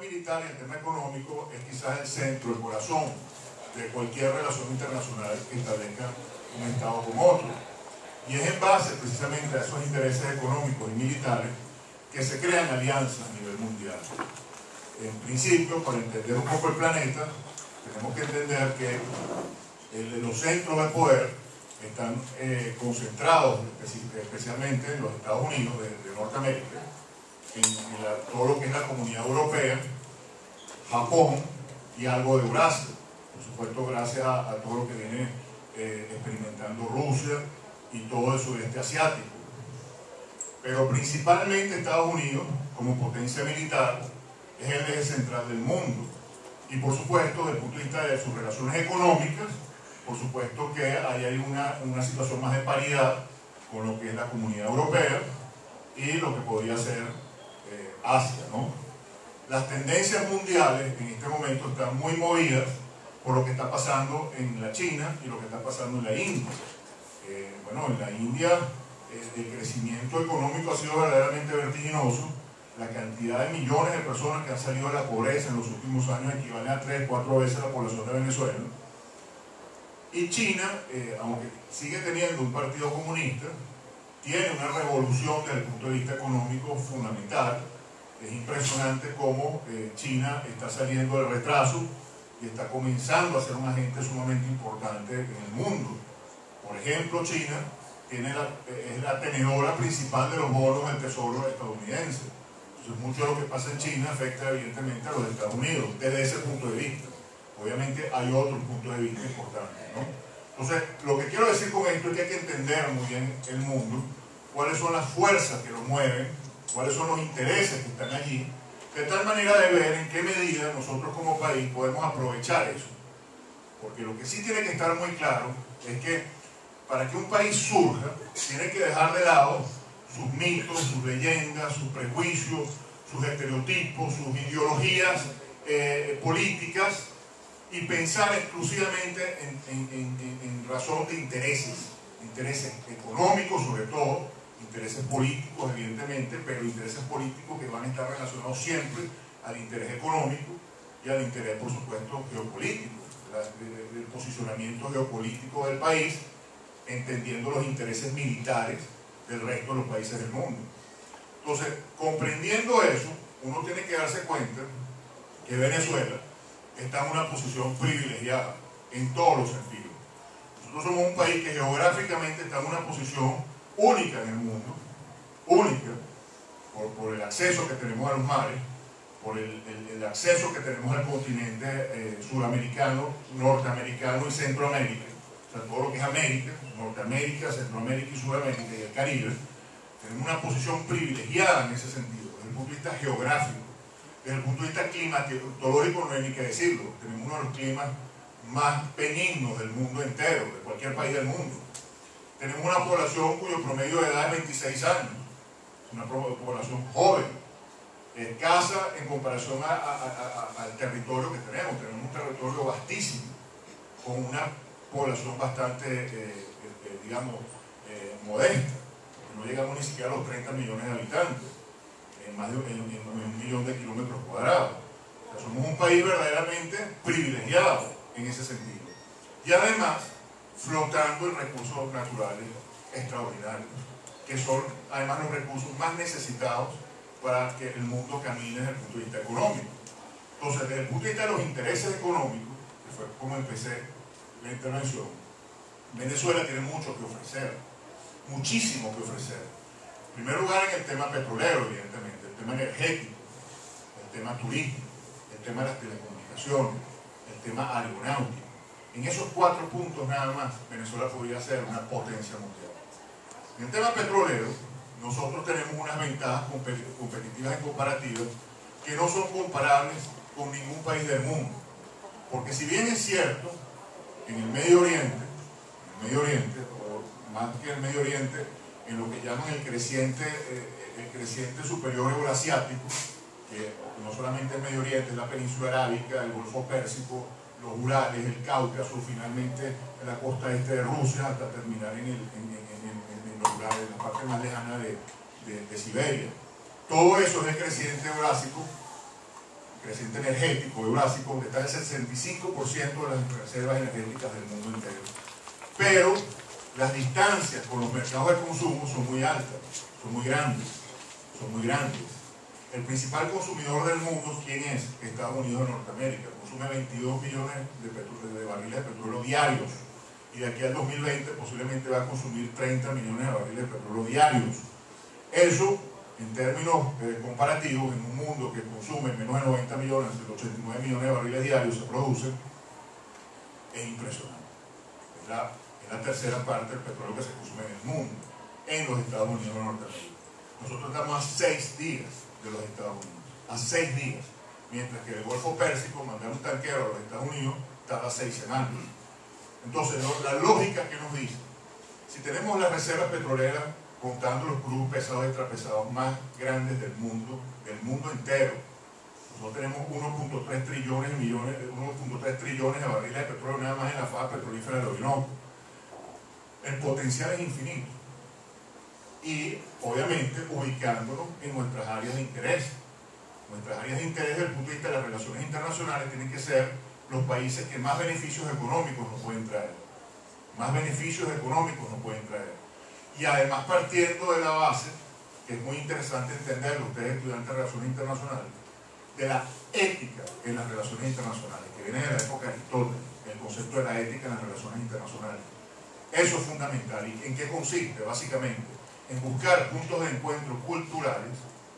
militar y el tema económico es quizás el centro, el corazón de cualquier relación internacional que establezca un Estado como otro. Y es en base precisamente a esos intereses económicos y militares que se crean alianzas a nivel mundial. En principio, para entender un poco el planeta, tenemos que entender que los centros de poder están concentrados especialmente en los Estados Unidos de Norteamérica, en todo lo que es la Comunidad Europea, Japón y algo de Eurasia. Por supuesto, gracias a todo lo que viene experimentando Rusia y todo el sudeste asiático. Pero principalmente Estados Unidos, como potencia militar, es el eje central del mundo. Y por supuesto, desde el punto de vista de sus relaciones económicas, por supuesto que ahí hay una situación más de paridad con lo que es la Comunidad Europea y lo que podría ser Asia, ¿no? Las tendencias mundiales en este momento están muy movidas por lo que está pasando en la China y lo que está pasando en la India. Bueno, en la India el crecimiento económico ha sido verdaderamente vertiginoso. La cantidad de millones de personas que han salido de la pobreza en los últimos años equivale a 3 o 4 veces la población de Venezuela. Y China, aunque sigue teniendo un partido comunista, tiene una revolución desde el punto de vista económico fundamental. Es impresionante cómo China está saliendo del retraso y está comenzando a ser un agente sumamente importante en el mundo. Por ejemplo, China es la tenedora principal de los bonos del tesoro estadounidense. Entonces, mucho de lo que pasa en China afecta evidentemente a los Estados Unidos, desde ese punto de vista. Obviamente hay otros puntos de vista importantes, ¿no? Entonces, lo que quiero decir con esto es que hay que entender muy bien el mundo, cuáles son las fuerzas que lo mueven, cuáles son los intereses que están allí, de tal manera de ver en qué medida nosotros como país podemos aprovechar eso. Porque lo que sí tiene que estar muy claro es que para que un país surja, tiene que dejar de lado sus mitos, sus leyendas, sus prejuicios, sus estereotipos, sus ideologías políticas, y pensar exclusivamente en razón de intereses económicos sobre todo, intereses políticos evidentemente, pero intereses políticos que van a estar relacionados siempre al interés económico y al interés, por supuesto, geopolítico, del posicionamiento geopolítico del país, entendiendo los intereses militares del resto de los países del mundo. Entonces, comprendiendo eso, uno tiene que darse cuenta que Venezuela está en una posición privilegiada en todos los sentidos. Nosotros somos un país que geográficamente está en una posición única en el mundo, única, por el acceso que tenemos a los mares, por el acceso que tenemos al continente sudamericano, norteamericano y Centroamérica, o sea, todo lo que es América, Norteamérica, Centroamérica y Sudamérica y el Caribe. Tenemos una posición privilegiada en ese sentido, desde el punto de vista geográfico. Desde el punto de vista climatológico no hay ni que decirlo, tenemos uno de los climas más benignos del mundo entero, de cualquier país del mundo. Tenemos una población cuyo promedio de edad es 26 años, una población joven, escasa en comparación al territorio que tenemos. Tenemos un territorio vastísimo, con una población bastante, digamos, modesta, porque no llegamos ni siquiera a los 30 millones de habitantes, en más de 1 millón de kilómetros cuadrados. O sea, somos un país verdaderamente privilegiado en ese sentido. Y además, flotando en recursos naturales extraordinarios, que son además los recursos más necesitados para que el mundo camine desde el punto de vista económico. Entonces, desde el punto de vista de los intereses económicos, que fue como empecé la intervención, Venezuela tiene mucho que ofrecer, muchísimo que ofrecer. En primer lugar, en el tema petrolero, evidentemente, el tema energético, el tema turístico, el tema de las telecomunicaciones, el tema aeronáutico. En esos 4 puntos nada más, Venezuela podría ser una potencia mundial. En el tema petrolero, nosotros tenemos unas ventajas competitivas y comparativas que no son comparables con ningún país del mundo. Porque si bien es cierto, en el Medio Oriente, o más que el Medio Oriente, en lo que llaman el creciente superior euroasiático, que no solamente el Medio Oriente, es la península arábica, el Golfo Pérsico, los Urales, el Cáucaso, finalmente en la costa este de Rusia, hasta terminar en los Urales, en la parte más lejana de Siberia. Todo eso es el creciente eurásico, creciente energético eurásico, está el 65% de las reservas energéticas del mundo entero. Pero las distancias con los mercados de consumo son muy altas, son muy grandes, son muy grandes. El principal consumidor del mundo, ¿quién es? Estados Unidos de Norteamérica. Consume 22 millones de barriles de petróleo diarios. Y de aquí al 2020 posiblemente va a consumir 30 millones de barriles de petróleo diarios. Eso, en términos comparativos, en un mundo que consume menos de 90 millones, de 89 millones de barriles diarios se producen, es impresionante. Es la tercera parte del petróleo que se consume en el mundo, en los Estados Unidos de Norteamérica. Nosotros estamos a 6 días de los Estados Unidos, a 6 días, mientras que el Golfo Pérsico, mandar un tanquero a los Estados Unidos, tarda 6 semanas. Entonces, la lógica que nos dice, si tenemos las reservas petroleras, contando los crudos pesados y extrapesados más grandes del mundo entero, nosotros tenemos 1.3 trillones de barriles de petróleo nada más en la faja petrolífera del Orinoco. El potencial es infinito. Y, obviamente, ubicándonos en nuestras áreas de interés. Nuestras áreas de interés desde el punto de vista de las relaciones internacionales tienen que ser los países que más beneficios económicos nos pueden traer. Más beneficios económicos nos pueden traer. Y además partiendo de la base, que es muy interesante entenderlo, ustedes estudiantes de Relaciones Internacionales, de la ética en las relaciones internacionales, que viene de la época de Aristóteles, el concepto de la ética en las relaciones internacionales. Eso es fundamental. ¿Y en qué consiste? Básicamente, en buscar puntos de encuentro culturales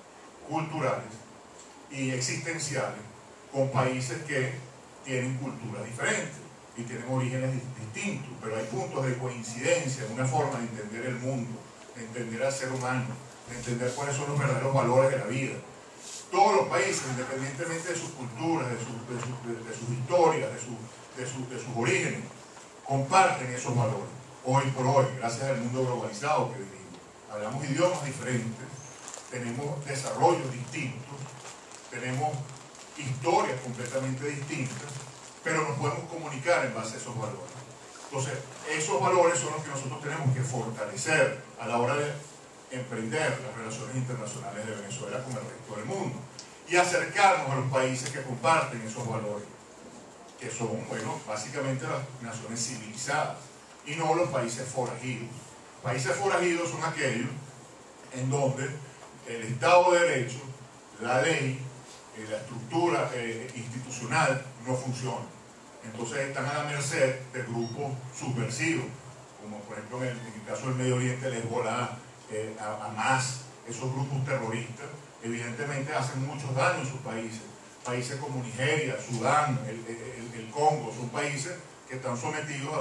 y existenciales con países que tienen culturas diferentes y tienen orígenes distintos, pero hay puntos de coincidencia, una forma de entender el mundo, de entender al ser humano, de entender cuáles son los verdaderos valores de la vida. Todos los países, independientemente de sus culturas, de sus historias, de sus orígenes, comparten esos valores. Hoy por hoy, gracias al mundo globalizado que vivimos, hablamos idiomas diferentes, tenemos desarrollos distintos, tenemos historias completamente distintas, pero nos podemos comunicar en base a esos valores. Entonces, esos valores son los que nosotros tenemos que fortalecer a la hora de emprender las relaciones internacionales de Venezuela con el resto del mundo y acercarnos a los países que comparten esos valores, que son, bueno, básicamente las naciones civilizadas y no los países forajidos. Países forajidos son aquellos en donde el Estado de Derecho, la ley, la estructura institucional no funciona. Entonces están a la merced de grupos subversivos, como por ejemplo en el caso del Medio Oriente, el Hezbolá, Hamas, esos grupos terroristas, evidentemente hacen muchos daños en sus países. Países como Nigeria, Sudán, el Congo, son países que están sometidos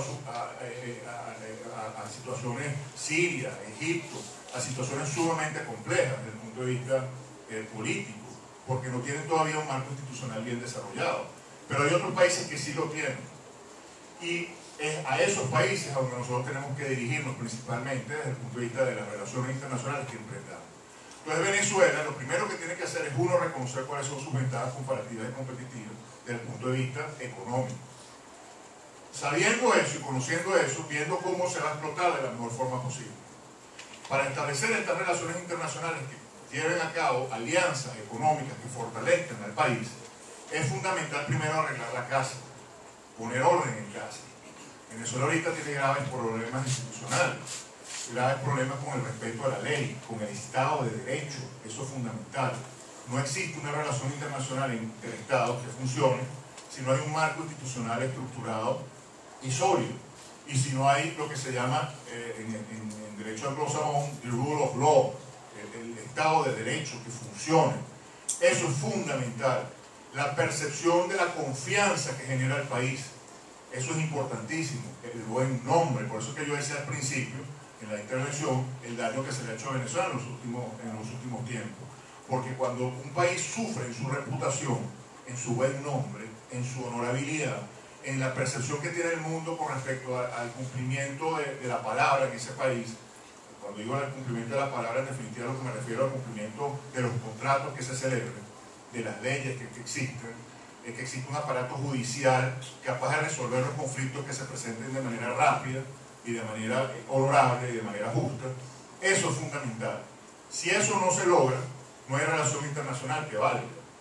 a situaciones Siria, Egipto, a situaciones sumamente complejas desde el punto de vista político, porque no tienen todavía un marco institucional bien desarrollado. Pero hay otros países que sí lo tienen. Y es a esos países a donde nosotros tenemos que dirigirnos principalmente desde el punto de vista de las relaciones internacionales que enfrentamos. Entonces Venezuela lo primero que tiene que hacer es uno reconocer cuáles son sus ventajas comparativas y competitivas desde el punto de vista económico. Sabiendo eso y conociendo eso, viendo cómo se va a explotar de la mejor forma posible. Para establecer estas relaciones internacionales que lleven a cabo alianzas económicas que fortalezcan al país, es fundamental primero arreglar la casa, poner orden en casa. Venezuela ahorita tiene graves problemas institucionales, graves problemas con el respeto a la ley, con el Estado de Derecho, eso es fundamental. No existe una relación internacional entre Estados que funcione si no hay un marco institucional estructurado y sólido, y si no hay lo que se llama en derecho anglosajón el rule of law, el Estado de Derecho que funcione. Eso es fundamental. La percepción de la confianza que genera el país, eso es importantísimo, el buen nombre. Por eso que yo decía al principio, en la intervención, el daño que se le ha hecho a Venezuela en los últimos tiempos. Porque cuando un país sufre en su reputación, en su buen nombre, en su honorabilidad, en la percepción que tiene el mundo con respecto al cumplimiento de la palabra en ese país, cuando digo el cumplimiento de la palabra, en definitiva lo que me refiero al cumplimiento de los contratos que se celebren, de las leyes que existen, que existe un aparato judicial capaz de resolver los conflictos que se presenten de manera rápida y de manera honorable y de manera justa. Eso es fundamental. Si eso no se logra, no hay relación internacional que valga.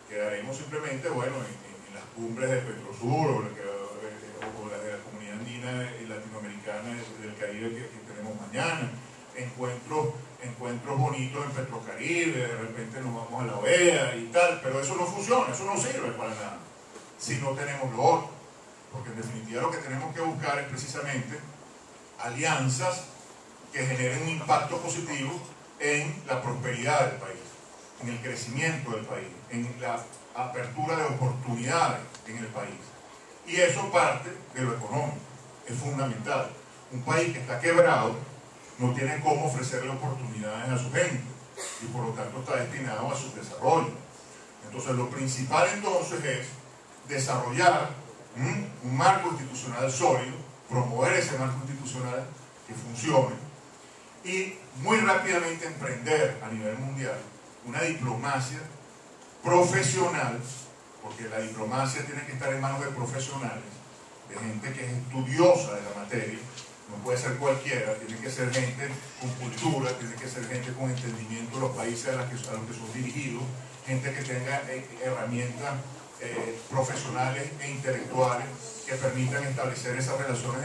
Quedaremos simplemente, bueno, en las cumbres de Petrosur o las de la comunidad andina y latinoamericana del Caribe que tenemos mañana. Encuentros bonitos en Petrocaribe, de repente nos vamos a la OEA y tal, pero eso no funciona, eso no sirve para nada si no tenemos lo otro, porque en definitiva lo que tenemos que buscar es precisamente alianzas que generen un impacto positivo en la prosperidad del país, en el crecimiento del país, en la apertura de oportunidades en el país. Y eso parte de lo económico, es fundamental. Un país que está quebrado no tiene cómo ofrecerle oportunidades a su gente y por lo tanto está destinado a su desarrollo. Entonces lo principal entonces es desarrollar un marco institucional sólido, promover ese marco institucional que funcione y muy rápidamente emprender a nivel mundial una diplomacia profesional, porque la diplomacia tiene que estar en manos de profesionales, de gente que es estudiosa de la materia. No puede ser cualquiera, tiene que ser gente con cultura, tiene que ser gente con entendimiento de los países a los que son dirigidos, gente que tenga herramientas profesionales e intelectuales que permitan establecer esas relaciones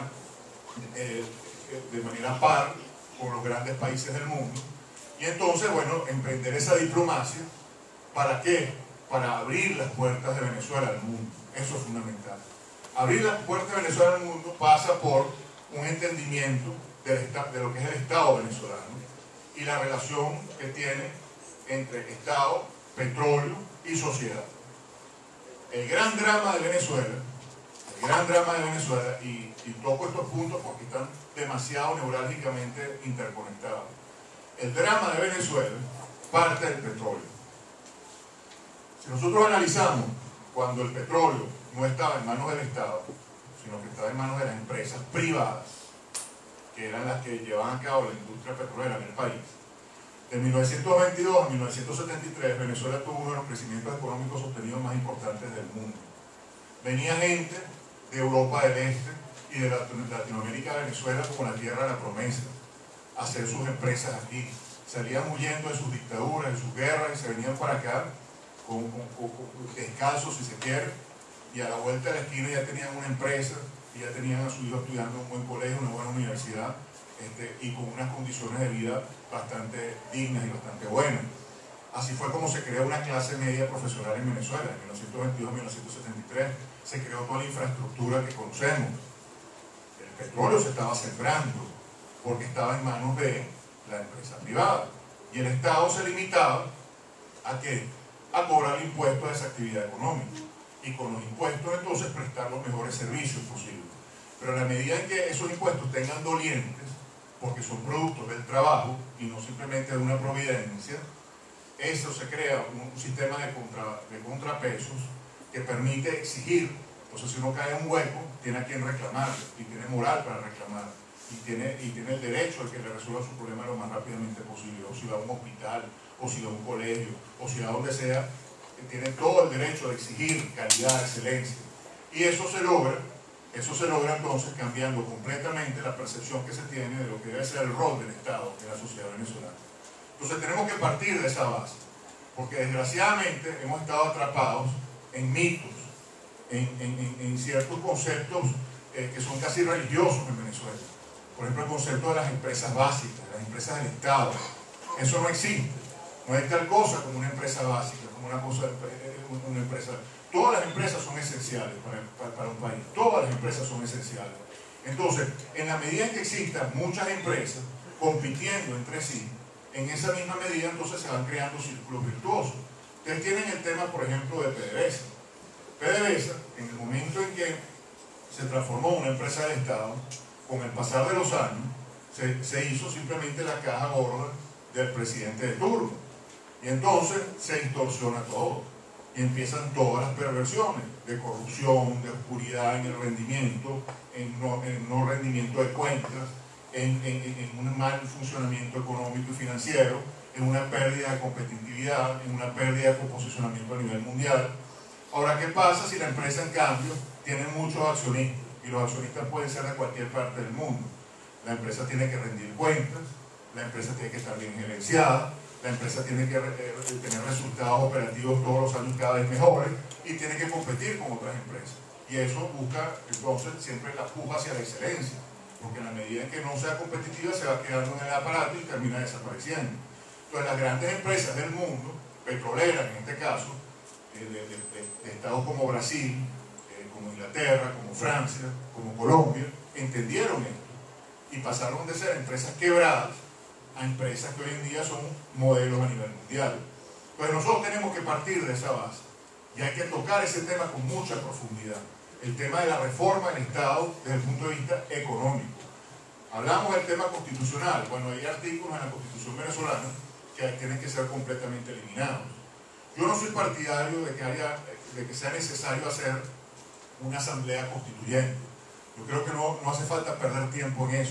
de manera par con los grandes países del mundo. Y entonces, bueno, emprender esa diplomacia, ¿para qué? Para abrir las puertas de Venezuela al mundo. Eso es fundamental. Abrir las puertas de Venezuela al mundo pasa por un entendimiento de lo que es el Estado venezolano y la relación que tiene entre Estado, petróleo y sociedad. El gran drama de Venezuela, y toco estos puntos porque están demasiado neurálgicamente interconectados. El drama de Venezuela parte del petróleo. Si nosotros analizamos cuando el petróleo no estaba en manos del Estado, sino que estaba en manos de las empresas privadas, que eran las que llevaban a cabo la industria petrolera en el país. De 1922 a 1973, Venezuela tuvo uno de los crecimientos económicos sostenidos más importantes del mundo. Venía gente de Europa del Este y de Latinoamérica a Venezuela como la tierra de la promesa, a hacer sus empresas aquí. Salían huyendo de sus dictaduras, de sus guerras, y se venían para acá descalzos, si se quiere, y a la vuelta de la esquina ya tenían una empresa y ya tenían a su hijo estudiando en un buen colegio, una buena universidad, y con unas condiciones de vida bastante dignas y bastante buenas. Así fue como se creó una clase media profesional en Venezuela. En 1922-1973 se creó toda la infraestructura que conocemos. El petróleo se estaba sembrando porque estaba en manos de la empresa privada y el Estado se limitaba ¿a qué? A cobrar impuestos a esa actividad económica y con los impuestos entonces prestar los mejores servicios posibles. Pero a la medida en que esos impuestos tengan dolientes, porque son productos del trabajo y no simplemente de una providencia, eso se crea un sistema de contrapesos que permite exigir. Entonces, si uno cae en un hueco, tiene a quien reclamar y tiene moral para reclamar y tiene el derecho a que le resuelva su problema lo más rápidamente posible. O si va a un hospital, o si va a un colegio, o si va a donde sea, tiene todo el derecho de exigir calidad, excelencia. Y eso se logra entonces cambiando completamente la percepción que se tiene de lo que debe ser el rol del Estado en la sociedad venezolana. Entonces tenemos que partir de esa base, porque desgraciadamente hemos estado atrapados en mitos, en ciertos conceptos que son casi religiosos en Venezuela. Por ejemplo, el concepto de las empresas básicas, las empresas del Estado. Eso no existe. No hay tal cosa como una empresa básica, como una empresa. Todas las empresas son esenciales para un país. Todas las empresas son esenciales. Entonces, en la medida en que existan muchas empresas compitiendo entre sí, en esa misma medida entonces se van creando círculos virtuosos. Ustedes tienen el tema, por ejemplo, de PDVSA. PDVSA, en el momento en que se transformó en una empresa del Estado, con el pasar de los años, se hizo simplemente la caja gorda del presidente de turno. Y entonces se distorsiona todo. Y empiezan todas las perversiones de corrupción, de oscuridad en el rendimiento, en no rendimiento de cuentas, en un mal funcionamiento económico y financiero, en una pérdida de competitividad, en una pérdida de posicionamiento a nivel mundial. Ahora, ¿qué pasa si la empresa, en cambio, tiene muchos accionistas? Y los accionistas pueden ser de cualquier parte del mundo. La empresa tiene que rendir cuentas, la empresa tiene que estar bien gerenciada, la empresa tiene que tener resultados operativos todos los años cada vez mejores y tiene que competir con otras empresas. Y eso busca entonces siempre la puja hacia la excelencia, porque en la medida en que no sea competitiva se va quedando en el aparato y termina desapareciendo. Entonces las grandes empresas del mundo, petroleras en este caso, de estados como Brasil, como Inglaterra, como Francia, como Colombia, entendieron esto y pasaron de ser empresas quebradas a empresas que hoy en día son modelos a nivel mundial. Entonces nosotros tenemos que partir de esa base y hay que tocar ese tema con mucha profundidad, el tema de la reforma del Estado desde el punto de vista económico. Hablamos del tema constitucional. Bueno, hay artículos en la Constitución venezolana que tienen que ser completamente eliminados. Yo no soy partidario de que sea necesario hacer una asamblea constituyente. Yo creo que no hace falta perder tiempo en eso.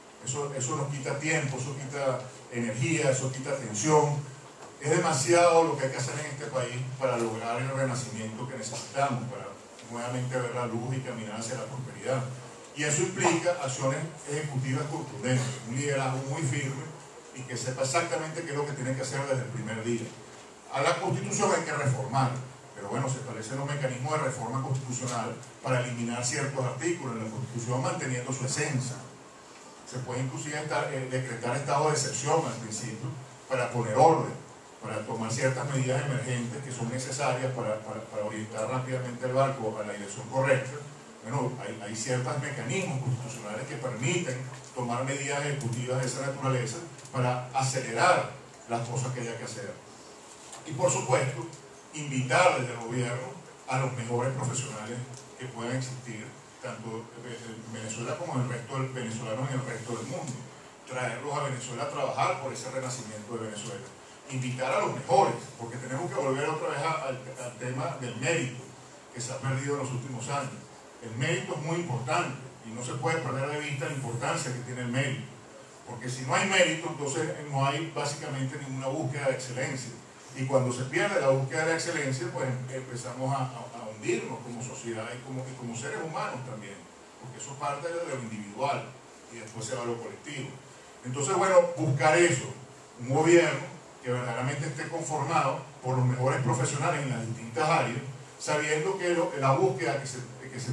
Eso nos quita tiempo, eso quita energía, eso quita atención. Es demasiado lo que hay que hacer en este país para lograr el renacimiento que necesitamos, para nuevamente ver la luz y caminar hacia la prosperidad. Y eso implica acciones ejecutivas contundentes, un liderazgo muy firme y que sepa exactamente qué es lo que tiene que hacer desde el primer día. A la Constitución hay que reformar, pero bueno, se establecen los mecanismos de reforma constitucional para eliminar ciertos artículos en la Constitución manteniendo su esencia. Se puede inclusive decretar estado de excepción al principio para poner orden, para tomar ciertas medidas emergentes que son necesarias para orientar rápidamente el barco a la dirección correcta. Bueno, hay ciertos mecanismos constitucionales que permiten tomar medidas ejecutivas de esa naturaleza para acelerar las cosas que haya que hacer. Y por supuesto, invitar desde el gobierno a los mejores profesionales que puedan existir, tanto en Venezuela como en el resto del venezolano y en el resto del mundo. Traerlos a Venezuela a trabajar por ese renacimiento de Venezuela. Invitar a los mejores, porque tenemos que volver otra vez al tema del mérito que se ha perdido en los últimos años. El mérito es muy importante y no se puede perder de vista la importancia que tiene el mérito, porque si no hay mérito, entonces no hay básicamente ninguna búsqueda de excelencia, y cuando se pierde la búsqueda de la excelencia, pues empezamos a hundirnos como sociedad y como seres humanos también, porque eso parte de lo individual y después se va a lo colectivo. Entonces, bueno, buscar eso, un gobierno que verdaderamente esté conformado por los mejores profesionales en las distintas áreas, sabiendo que la búsqueda que se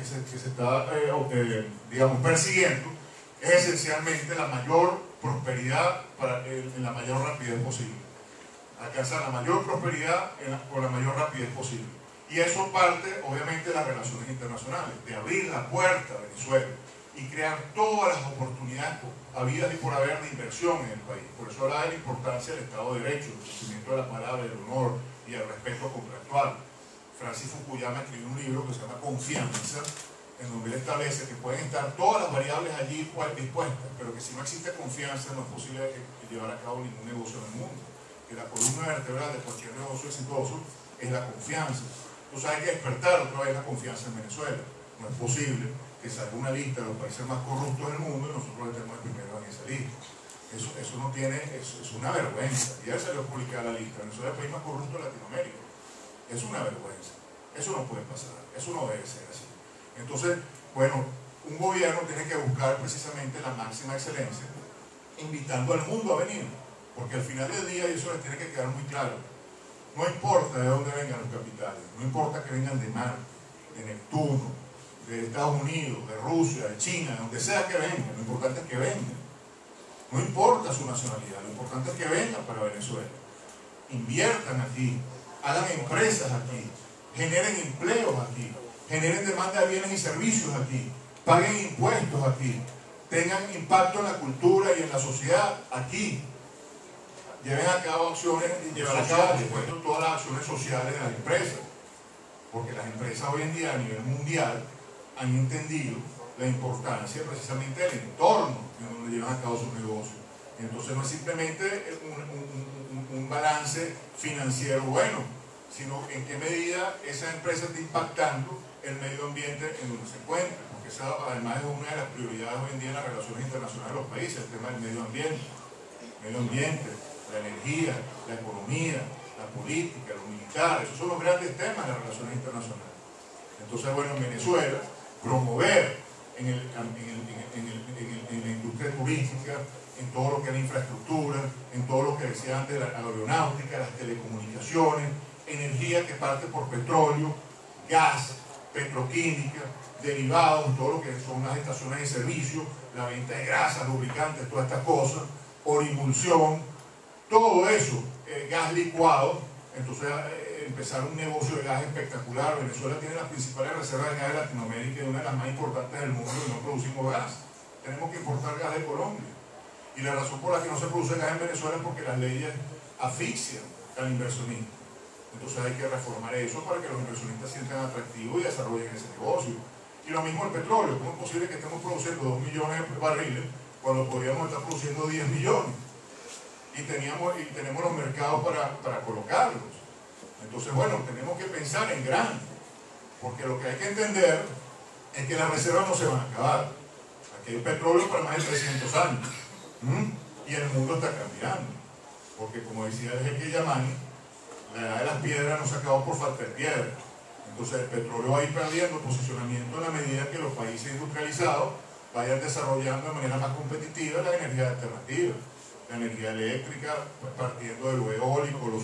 está digamos, persiguiendo es esencialmente la mayor prosperidad en la mayor rapidez posible. Alcanzar la mayor prosperidad con la mayor rapidez posible. Y eso parte, obviamente, de las relaciones internacionales, de abrir la puerta a Venezuela y crear todas las oportunidades habidas y por haber de inversión en el país. Por eso hablaba de la importancia del Estado de Derecho, el cumplimiento de la palabra, el honor y el respeto contractual. Francis Fukuyama escribió un libro que se llama Confianza, en donde él establece que pueden estar todas las variables allí dispuestas, pero que si no existe confianza no es posible llevar a cabo ningún negocio en el mundo. Que la columna vertebral de cualquier negocio exitoso es la confianza. Entonces hay que despertar otra vez la confianza en Venezuela. No es posible que salga una lista de los países más corruptos del mundo y nosotros estemos de primero en esa lista. Eso no tiene, es una vergüenza. Ya salió publicada la lista. Venezuela es el país más corrupto de Latinoamérica. Es una vergüenza. Eso no puede pasar. Eso no debe ser así. Entonces, bueno, un gobierno tiene que buscar precisamente la máxima excelencia, invitando al mundo a venir. Porque al final del día, y eso les tiene que quedar muy claro, no importa de dónde vengan los capitales, no importa que vengan de Marte, de Neptuno, de Estados Unidos, de Rusia, de China, de donde sea que vengan, lo importante es que vengan. No importa su nacionalidad, lo importante es que vengan para Venezuela. Inviertan aquí, hagan empresas aquí, generen empleos aquí, generen demanda de bienes y servicios aquí, paguen impuestos aquí, tengan impacto en la cultura y en la sociedad aquí. Lleven a cabo acciones y llevar a cabo todas las acciones sociales de las empresas, porque las empresas hoy en día a nivel mundial han entendido la importancia precisamente del entorno en donde llevan a cabo sus negocios. Entonces no es simplemente un balance financiero bueno, sino en qué medida esa empresa está impactando el medio ambiente en donde se encuentra, porque esa además es una de las prioridades hoy en día en las relaciones internacionales de los países, el tema del medio ambiente, la energía, la economía, la política, lo militar. Esos son los grandes temas de las relaciones internacionales. Entonces, bueno, en Venezuela, promover en la industria parte turística, en todo lo que es la infraestructura, en todo lo que decía antes, la aeronáutica, las telecomunicaciones, energía que parte por petróleo, gas, petroquímica, derivados, todo lo que son las estaciones de servicio, la venta de grasas, lubricantes, todas estas cosas, orimulsión, todo eso, gas licuado. Entonces empezar un negocio de gas espectacular. Venezuela tiene las principales reservas de gas de Latinoamérica y una de las más importantes del mundo, y no producimos gas. Tenemos que importar gas de Colombia. Y la razón por la que no se produce gas en Venezuela es porque las leyes asfixian al inversionista. Entonces hay que reformar eso para que los inversionistas sientan atractivo y desarrollen ese negocio. Y lo mismo el petróleo. ¿Cómo es posible que estemos produciendo 2 millones de barriles cuando podríamos estar produciendo 10 millones? Y tenemos los mercados para colocarlos. Entonces, bueno, tenemos que pensar en grande, porque lo que hay que entender es que las reservas no se van a acabar. Aquí hay petróleo para más de 300 años. Y el mundo está cambiando, porque como decía el jeque Yamani, la edad de las piedras no se acabó por falta de piedra. Entonces el petróleo va a ir perdiendo posicionamiento en la medida que los países industrializados vayan desarrollando de manera más competitiva la energía alternativa, la energía eléctrica, partiendo de lo eólico, lo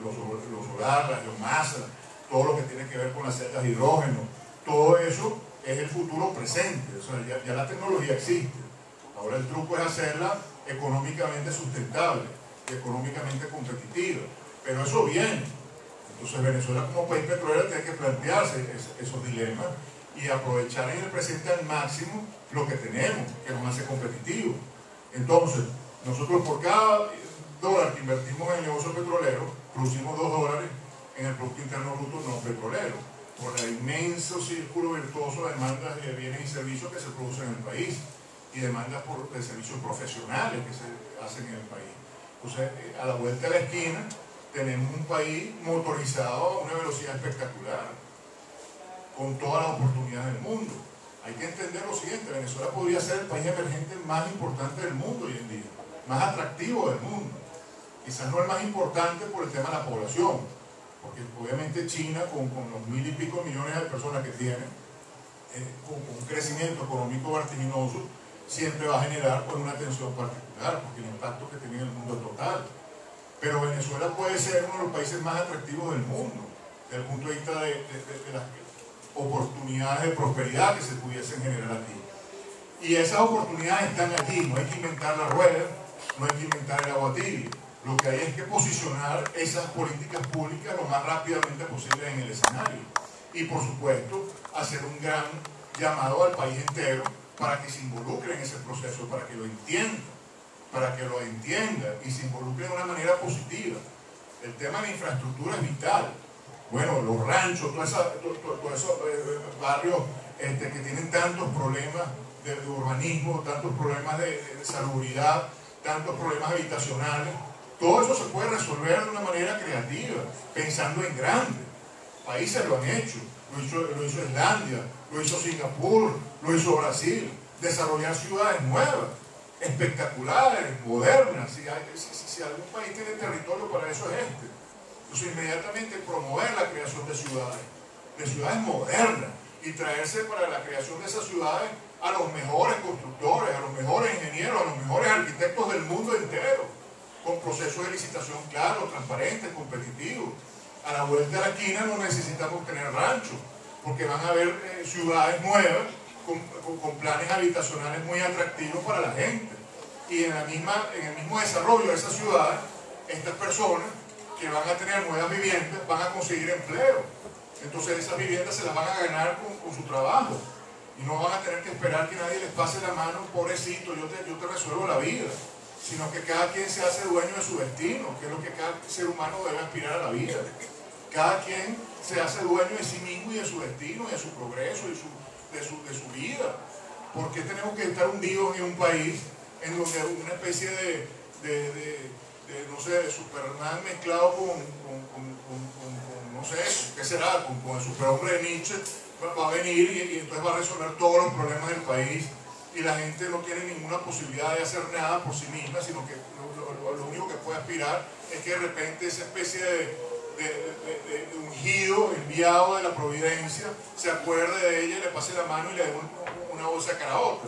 solar, la biomasa, todo lo que tiene que ver con las celdas de hidrógeno. Todo eso es el futuro presente. O sea, ya la tecnología existe. Ahora el truco es hacerla económicamente sustentable y económicamente competitiva. Pero eso viene. Entonces Venezuela como país petrolero tiene que plantearse esos dilemas y aprovechar en el presente al máximo lo que tenemos, que nos hace competitivos. Entonces, nosotros por cada dólar que invertimos en el negocio petrolero, producimos 2 dólares en el Producto Interno Bruto no petrolero, por el inmenso círculo virtuoso de demandas de bienes y servicios que se producen en el país, y demandas de servicios profesionales que se hacen en el país. Entonces, a la vuelta de la esquina, tenemos un país motorizado a una velocidad espectacular, con todas las oportunidades del mundo. Hay que entender lo siguiente: Venezuela podría ser el país emergente más importante del mundo hoy en día, más atractivo del mundo. Quizás no el más importante por el tema de la población, porque obviamente China, con los 1000 y pico millones de personas que tiene, con un crecimiento económico vertiginoso, siempre va a generar una atención particular, porque el impacto que tiene en el mundo es total. Pero Venezuela puede ser uno de los países más atractivos del mundo, desde el punto de vista de las oportunidades de prosperidad que se pudiesen generar aquí. Y esas oportunidades están allí. No hay que inventar la rueda, no hay que inventar el agua tibia. Lo que hay es que posicionar esas políticas públicas lo más rápidamente posible en el escenario. Y por supuesto, hacer un gran llamado al país entero para que se involucre en ese proceso, para que lo entienda y se involucre de una manera positiva. El tema de la infraestructura es vital. Bueno, los ranchos, todos esos barrios que tienen tantos problemas de urbanismo, tantos problemas de salubridad, tantos problemas habitacionales, todo eso se puede resolver de una manera creativa, pensando en grande. Países lo han hecho, lo hizo Islandia, lo hizo Singapur, lo hizo Brasil. Desarrollar ciudades nuevas, espectaculares, modernas. Si algún país tiene territorio, para eso es este. Entonces inmediatamente promover la creación de ciudades modernas, y traerse para la creación de esas ciudades a los mejores constructores, a los mejores ingenieros, a los mejores arquitectos del mundo entero, con procesos de licitación claros, transparentes, competitivos. A la vuelta de la esquina no necesitamos tener ranchos, porque van a haber ciudades nuevas con planes habitacionales muy atractivos para la gente. Y en el mismo desarrollo de esas ciudades, estas personas que van a tener nuevas viviendas van a conseguir empleo. Entonces esas viviendas se las van a ganar con su trabajo, y no van a tener que esperar que nadie les pase la mano: pobrecito, yo te resuelvo la vida. Sino que cada quien se hace dueño de su destino, que es lo que cada ser humano debe aspirar a la vida. Cada quien se hace dueño de sí mismo y de su destino, y de su progreso, y de su vida. ¿Por qué tenemos que estar hundidos en un país en donde una especie no sé, de Superman mezclado no sé, ¿qué será? Con el superhombre de Nietzsche, va a venir y entonces va a resolver todos los problemas del país, y la gente no tiene ninguna posibilidad de hacer nada por sí misma, sino que lo único que puede aspirar es que de repente esa especie de ungido, enviado de la providencia, se acuerde de ella y le pase la mano y le dé una bolsa de caraota.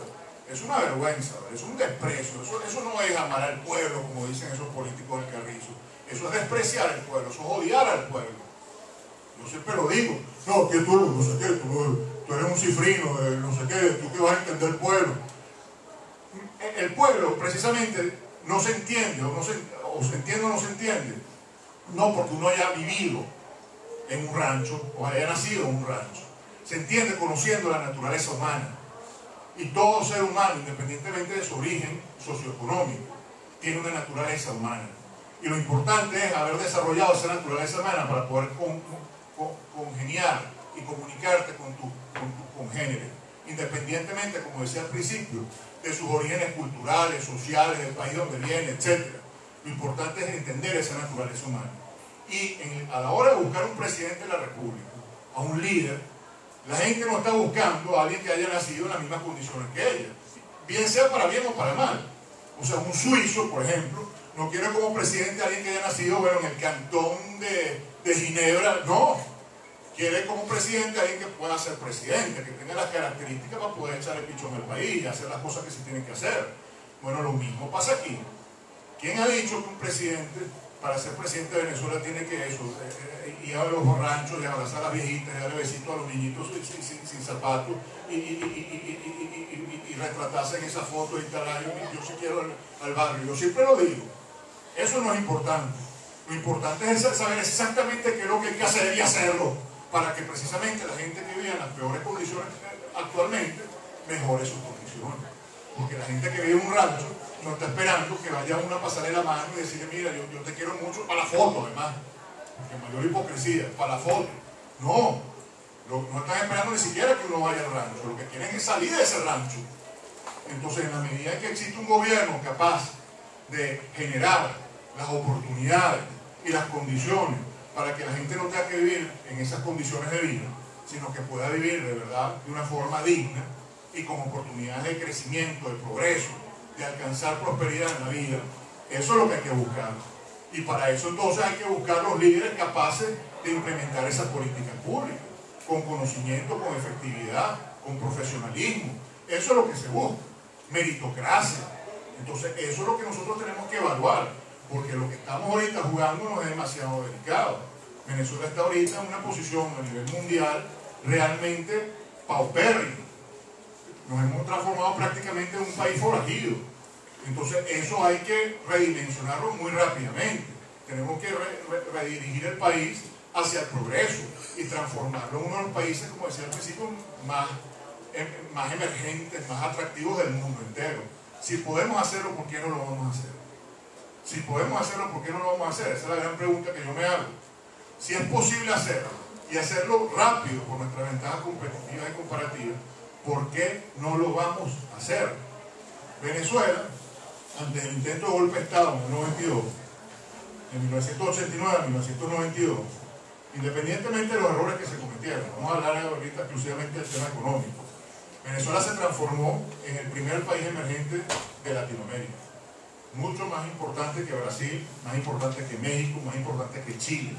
es una vergüenza, ¿verdad? Es un desprecio, eso no es amar al pueblo, como dicen esos políticos del Carrizo, eso es despreciar al pueblo, eso es odiar al pueblo. Yo siempre lo digo, no, que tú, no sé qué, tú eres un cifrino, no sé qué, tú que vas a entender el pueblo. El pueblo, precisamente, no se entiende, o se entiende o no se entiende, no porque uno haya vivido en un rancho, o haya nacido en un rancho. Se entiende conociendo la naturaleza humana. Y todo ser humano, independientemente de su origen socioeconómico, tiene una naturaleza humana. Y lo importante es haber desarrollado esa naturaleza humana para poder congeniar y comunicarte con tu congénere, independientemente, como decía al principio, de sus orígenes culturales, sociales, del país donde viene, etc. Lo importante es entender esa naturaleza humana. Y a la hora de buscar un presidente de la República, a un líder, la gente no está buscando a alguien que haya nacido en las mismas condiciones que ella, bien sea para bien o para mal. O sea, un suizo, por ejemplo, no quiere como presidente a alguien que haya nacido, bueno, en el cantón de Ginebra, no. Quiere como presidente a alguien que pueda ser presidente, que tenga las características para poder echar el pichón al país y hacer las cosas que se tienen que hacer. Bueno, lo mismo pasa aquí. ¿Quién ha dicho que un presidente, para ser presidente de Venezuela, tiene que eso, ir a los ranchos y abrazar a las viejitas, y darle besitos a los niñitos sin zapatos y retratarse en esa foto y tal? Yo sí quiero al barrio. Yo siempre lo digo. Eso no es importante. Lo importante es saber exactamente qué es lo que hay que hacer y hacerlo, para que precisamente la gente que vive en las peores condiciones actualmente mejore sus condiciones. Porque la gente que vive en un rancho no está esperando que vaya uno a pasarle la mano y decirle, mira, yo te quiero mucho, para la foto además, porque mayor hipocresía, para la foto. No están esperando ni siquiera que uno vaya al rancho, lo que quieren es salir de ese rancho. Entonces, en la medida en que existe un gobierno capaz de generar las oportunidades y las condiciones para que la gente no tenga que vivir en esas condiciones de vida, sino que pueda vivir de verdad de una forma digna y con oportunidades de crecimiento, de progreso, de alcanzar prosperidad en la vida, eso es lo que hay que buscar. Y para eso entonces hay que buscar los líderes capaces de implementar esas políticas públicas, con conocimiento, con efectividad, con profesionalismo. Eso es lo que se busca, meritocracia. Entonces eso es lo que nosotros tenemos que evaluar, porque lo que estamos ahorita jugando no es demasiado delicado. Venezuela está ahorita en una posición a nivel mundial realmente paupérrima. Nos hemos transformado prácticamente en un país forajido. Entonces eso hay que redimensionarlo muy rápidamente. Tenemos que redirigir el país hacia el progreso y transformarlo en uno de los países, como decía al principio, más emergentes, más atractivos del mundo entero. Si podemos hacerlo, ¿por qué no lo vamos a hacer? Si podemos hacerlo, ¿por qué no lo vamos a hacer? Esa es la gran pregunta que yo me hago. Si es posible hacerlo, y hacerlo rápido por nuestras ventajas competitivas y comparativas, ¿por qué no lo vamos a hacer? Venezuela, ante el intento de golpe de Estado en el 92, en 1989 a 1992, independientemente de los errores que se cometieron, vamos a hablar ahorita exclusivamente del tema económico, Venezuela se transformó en el primer país emergente de Latinoamérica. Mucho más importante que Brasil, más importante que México, más importante que Chile.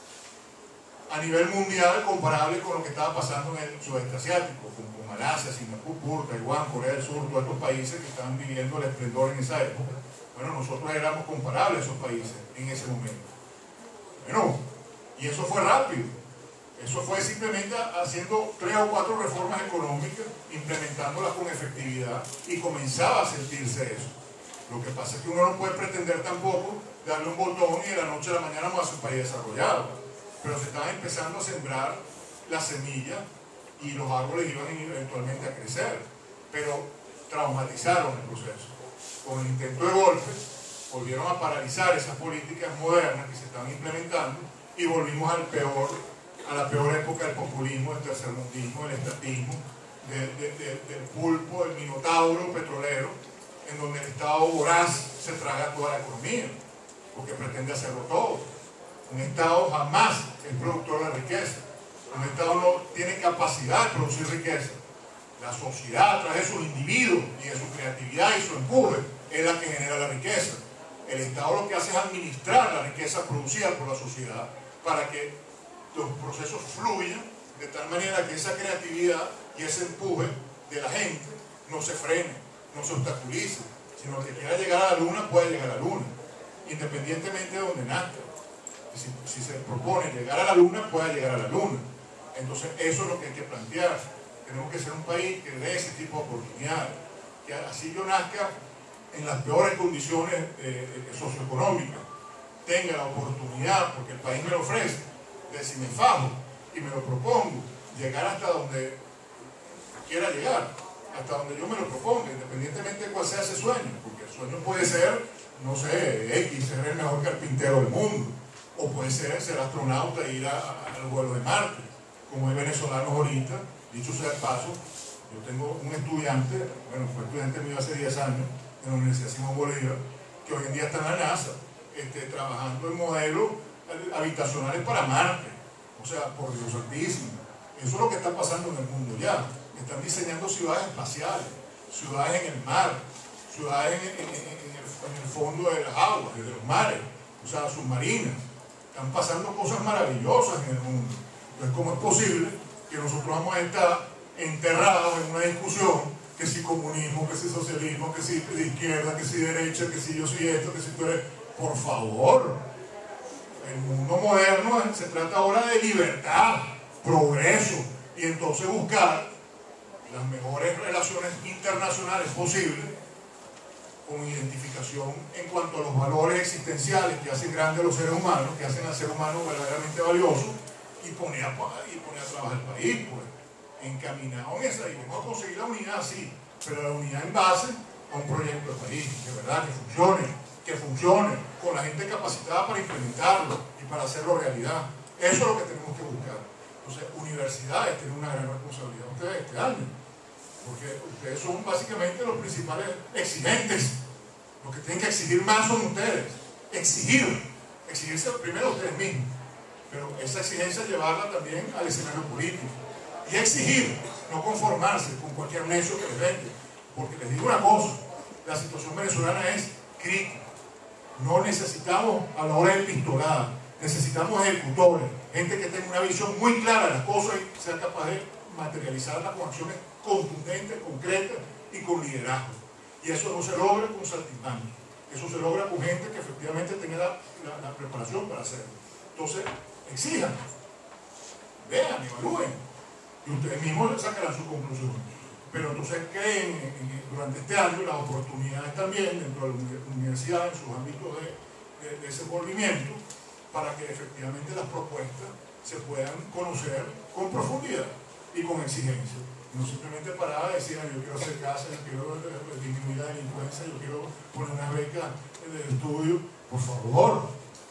A nivel mundial, comparable con lo que estaba pasando en el sudeste asiático, con Malasia, Singapur, Taiwán, Corea del Sur, todos estos países que estaban viviendo el esplendor en esa época. Bueno, nosotros éramos comparables a esos países en ese momento. Bueno, y eso fue rápido. Eso fue simplemente haciendo 3 o 4 reformas económicas, implementándolas con efectividad, y comenzaba a sentirse eso. Lo que pasa es que uno no puede pretender tampoco darle un botón y de la noche a la mañana vamos a ser un país desarrollado. Pero se estaban empezando a sembrar las semillas y los árboles iban eventualmente a crecer. Pero traumatizaron el proceso. Con el intento de golpe, volvieron a paralizar esas políticas modernas que se estaban implementando y volvimos a la peor época del populismo, del tercermundismo, del estatismo, del pulpo, del minotauro petrolero, en donde el Estado voraz se traga toda la economía, porque pretende hacerlo todo. Un Estado jamás es productor de riqueza. Un Estado no tiene capacidad de producir riqueza. La sociedad, a través de sus individuos y de su creatividad y su empuje, es la que genera la riqueza. El Estado lo que hace es administrar la riqueza producida por la sociedad para que los procesos fluyan de tal manera que esa creatividad y ese empuje de la gente no se frene. no se obstaculice, sino que quiera llegar a la luna, puede llegar a la luna, independientemente de donde nazca. Si se propone llegar a la luna, pueda llegar a la luna. Entonces eso es lo que hay que plantear. Tenemos que ser un país que dé ese tipo de oportunidades, que así yo nazca en las peores condiciones socioeconómicas, tenga la oportunidad, porque el país me lo ofrece, de si me fajo y me lo propongo, llegar hasta donde quiera llegar, hasta donde yo me lo proponga, independientemente de cuál sea ese sueño, porque el sueño puede ser, no sé, X, ser el mejor carpintero del mundo, o puede ser astronauta e ir al vuelo de Marte, como hay venezolanos ahorita. Dicho sea el paso, yo tengo un estudiante, bueno, fue estudiante mío hace 10 años, en la Universidad Simón Bolívar, que hoy en día está en la NASA, trabajando en modelos habitacionales para Marte. O sea, por Dios santísimo. Eso es lo que está pasando en el mundo ya. Están diseñando ciudades espaciales, ciudades en el mar, ciudades en el fondo de las aguas, de los mares, o sea, submarinas. Están pasando cosas maravillosas en el mundo. Entonces, ¿cómo es posible que nosotros vamos a estar enterrados en una discusión que si comunismo, que si socialismo, que si de izquierda, que si derecha, que si yo soy esto, que si tú eres... Por favor, el mundo moderno se trata ahora de libertad, progreso, y entonces buscar las mejores relaciones internacionales posibles, con identificación en cuanto a los valores existenciales que hacen grandes a los seres humanos, que hacen al ser humano verdaderamente valioso, y poner a trabajar el país, pues, encaminado en esa, y vamos a conseguir la unidad, sí, pero la unidad en base a un proyecto de país, de verdad, que funcione, con la gente capacitada para implementarlo y para hacerlo realidad. Eso es lo que tenemos que buscar. Entonces, universidades tienen una gran responsabilidad ustedes este año, porque ustedes son básicamente los principales exigentes. Los que tienen que exigir más son ustedes. Exigirse primero ustedes mismos, pero esa exigencia llevarla también al escenario político. Y exigir, no conformarse con cualquier necio que les vende. Porque les digo una cosa, la situación venezolana es crítica. No necesitamos a la hora del pistolada, necesitamos ejecutores, gente que tenga una visión muy clara de las cosas y sea capaz de materializarlas con acciones contundentes, concretas y con liderazgo. Y eso no se logra con saltimbanquis, eso se logra con gente que efectivamente tenga la preparación para hacerlo. Entonces, exijan, vean, evalúen, y ustedes mismos sacarán su conclusión. Pero entonces creen durante este año las oportunidades también dentro de la universidad, en sus ámbitos de desenvolvimiento, para que efectivamente las propuestas se puedan conocer con profundidad y con exigencia. No simplemente para decir, yo quiero hacer casa, yo quiero disminuir la delincuencia, yo quiero poner una beca de estudio. Por favor,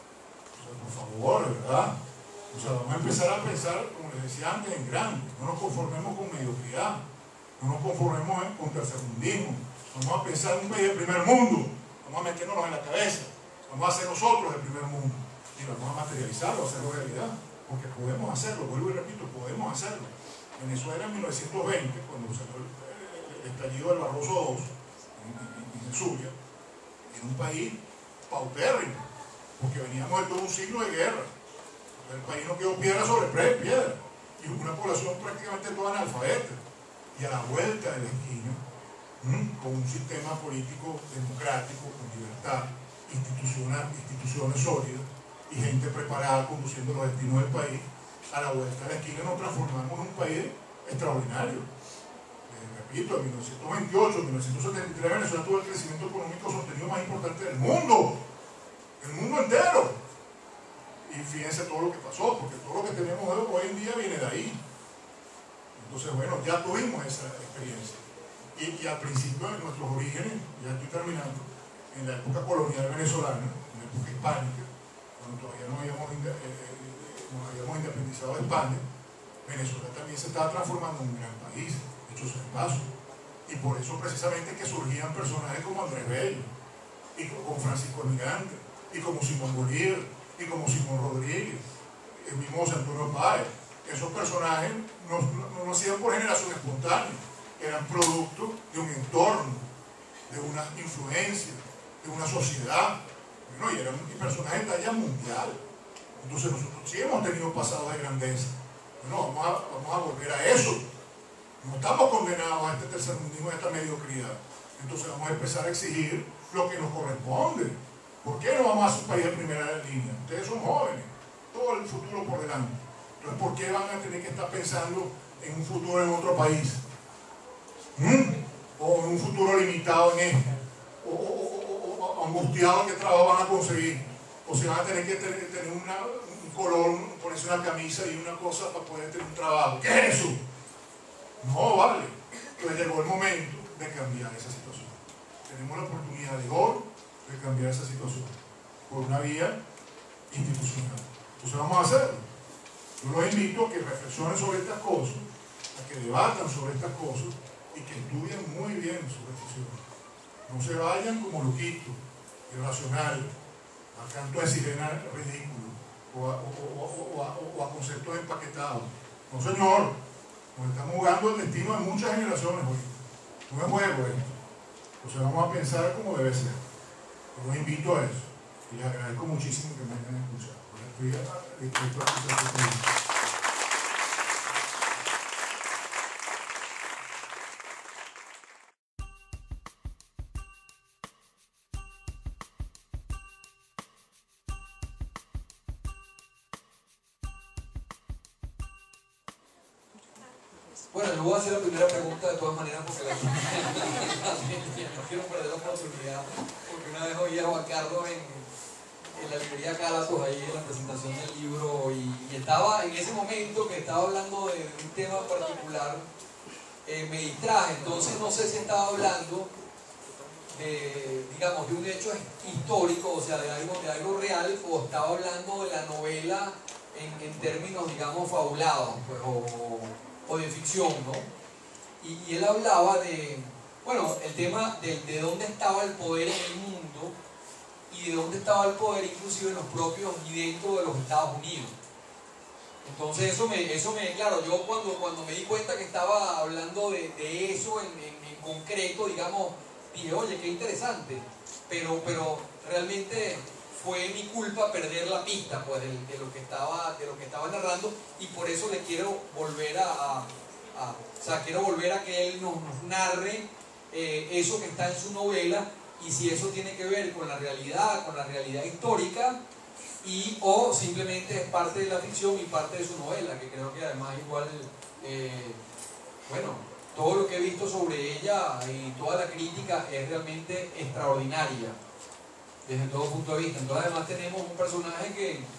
¿verdad? O sea, vamos a empezar a pensar, como les decía antes, en grande. No nos conformemos con mediocridad, no nos conformemos con tercermundismo. Vamos a pensar en un país del primer mundo, vamos a meternos en la cabeza, vamos a ser nosotros el primer mundo y vamos a materializarlo, a hacerlo realidad, porque podemos hacerlo, vuelvo y repito, podemos hacerlo. Venezuela en 1920, cuando salió el estallido del Barroso II en Zulia, era un país paupérrimo, porque veníamos de todo un siglo de guerra. El país no quedó piedra sobre piedra, y una población prácticamente toda analfabeta. Y a la vuelta de la esquina, con un sistema político democrático, con libertad, instituciones sólidas y gente preparada conduciendo los destinos del país, a la vuelta de la esquina nos transformamos en un país extraordinario. Repito, en 1928, en 1973 Venezuela tuvo el crecimiento económico sostenido más importante del mundo entero. Y fíjense todo lo que pasó, porque todo lo que tenemos hoy en día viene de ahí. Entonces, bueno, ya tuvimos esa experiencia. Y al principio de nuestros orígenes, ya estoy terminando, en la época colonial venezolana, en la época hispánica, cuando todavía nos habíamos independizado de España, Venezuela también se estaba transformando en un gran país, dicho sea de paso. Y por eso precisamente que surgían personajes como Andrés Bello, y como Francisco Almirante, y como Simón Bolívar, y como Simón Rodríguez, el mismo José Antonio Páez. Esos personajes no nacían por generación espontánea, eran producto de un entorno, de una influencia, de una sociedad, bueno, y eran personajes de talla mundial. Entonces nosotros sí hemos tenido pasados de grandeza. Bueno, vamos a volver a eso. No estamos condenados a este tercermundismo, a esta mediocridad. Entonces vamos a empezar a exigir lo que nos corresponde. ¿Por qué no vamos a su país en primera línea? Ustedes son jóvenes, todo el futuro por delante. Entonces, ¿por qué van a tener que estar pensando en un futuro en otro país? O en un futuro limitado en este. O angustiado qué trabajo van a conseguir. O si van a tener que tener un color, ponerse una camisa y una cosa para poder tener un trabajo. ¿Qué es eso? No vale. Entonces llegó el momento de cambiar esa situación. Tenemos la oportunidad de hoy de cambiar esa situación por una vía institucional. Entonces vamos a hacerlo. Yo los invito a que reflexionen sobre estas cosas, a que debatan sobre estas cosas y que estudien muy bien sus decisiones. No se vayan como loquitos, irracionales, a canto de sirena ridículo o a conceptos empaquetados. No, señor, nos estamos jugando el destino de muchas generaciones hoy. No es juego esto. Entonces vamos a pensar como debe ser. Yo los invito a eso. Y les agradezco muchísimo que me hayan escuchado. Estoy dispuesto a escuchar su pregunta. Bueno, yo voy a hacer la primera pregunta de todas maneras porque no quiero perder la oportunidad, porque una vez oí a Juan Carlos en la librería Calatos, ahí en la presentación del libro, y estaba en ese momento que estaba hablando de un tema particular, me distraje, entonces no sé si estaba hablando de, digamos, de un hecho histórico, o sea, de algo real, o estaba hablando de la novela en términos, digamos, fabulados, pues, o de ficción, ¿no? Y él hablaba de, bueno, el tema de dónde estaba el poder en el mundo y de dónde estaba el poder inclusive en los propios y dentro de los Estados Unidos. Entonces eso me claro, yo cuando me di cuenta que estaba hablando de eso en concreto, digamos, dije, oye, qué interesante, pero realmente fue mi culpa perder la pista, pues, de lo que estaba narrando, y por eso le quiero volver o sea, quiero volver a que él nos narre eso que está en su novela, y si eso tiene que ver con la realidad histórica, o simplemente es parte de la ficción y parte de su novela, que creo que además igual, bueno, todo lo que he visto sobre ella y toda la crítica es realmente extraordinaria desde todo punto de vista. Entonces además tenemos un personaje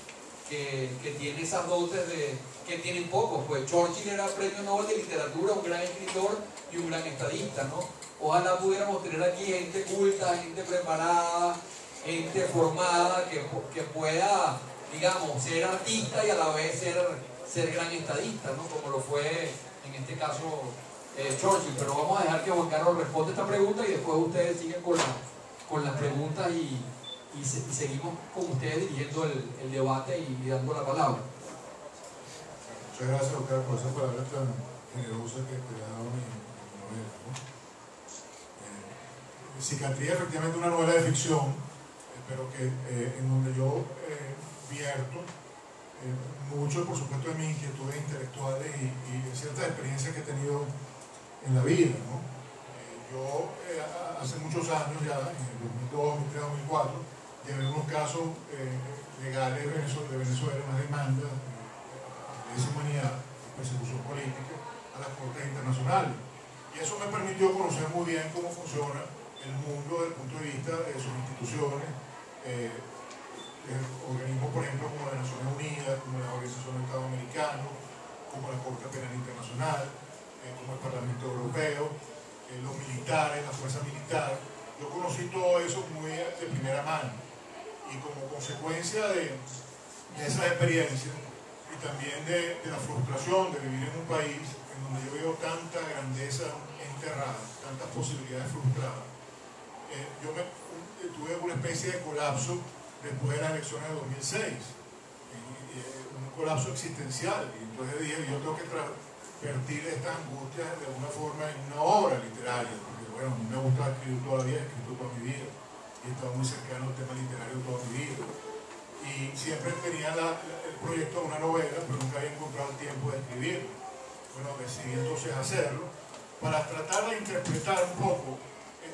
que tiene esas dotes que tienen pocos, pues Churchill era premio Nobel de literatura, un gran escritor y un gran estadista, ¿no? Ojalá pudiéramos tener aquí gente culta, gente preparada, gente formada, que pueda, digamos, ser artista y a la vez ser gran estadista, ¿no? Como lo fue en este caso Churchill. Pero vamos a dejar que Juan Carlos responda esta pregunta y después ustedes siguen con las preguntas y seguimos con ustedes dirigiendo el debate y dando la palabra. Muchas gracias, Oscar, por esa palabra tan generosa que te ha dado mi novela, ¿no? Cicatría, efectivamente, una novela de ficción, pero que en donde yo vierto mucho, por supuesto, de mis inquietudes intelectuales y de ciertas experiencias que he tenido en la vida, ¿no? Yo hace muchos años, ya en el 2002, 2003, 2004, llevé unos casos legales de Venezuela, unas demandas de lesa humanidad, de persecución política, a las cortes internacionales. Y eso me permitió conocer muy bien cómo funciona el mundo desde el punto de vista de sus instituciones, organismos, por ejemplo, como las Naciones Unidas, como la Organización del Estado Americano, como la Corte Penal Internacional, como el Parlamento Europeo, los militares, la fuerza militar. Yo conocí todo eso muy de primera mano, y como consecuencia de esas experiencias y también de la frustración de vivir en un país en donde yo veo tanta grandeza enterrada, tantas posibilidades frustradas, yo tuve una especie de colapso después de las elecciones de 2006, un colapso existencial, y entonces dije, yo tengo que vertir estas angustias de alguna forma en una obra literaria, porque bueno, a mí me gusta escribir toda la vida, he escrito toda mi vida, y he estado muy cercano al tema literario toda mi vida, y siempre tenía el proyecto de una novela, pero nunca había encontrado el tiempo de escribirlo. Bueno, decidí entonces hacerlo, para tratar de interpretar un poco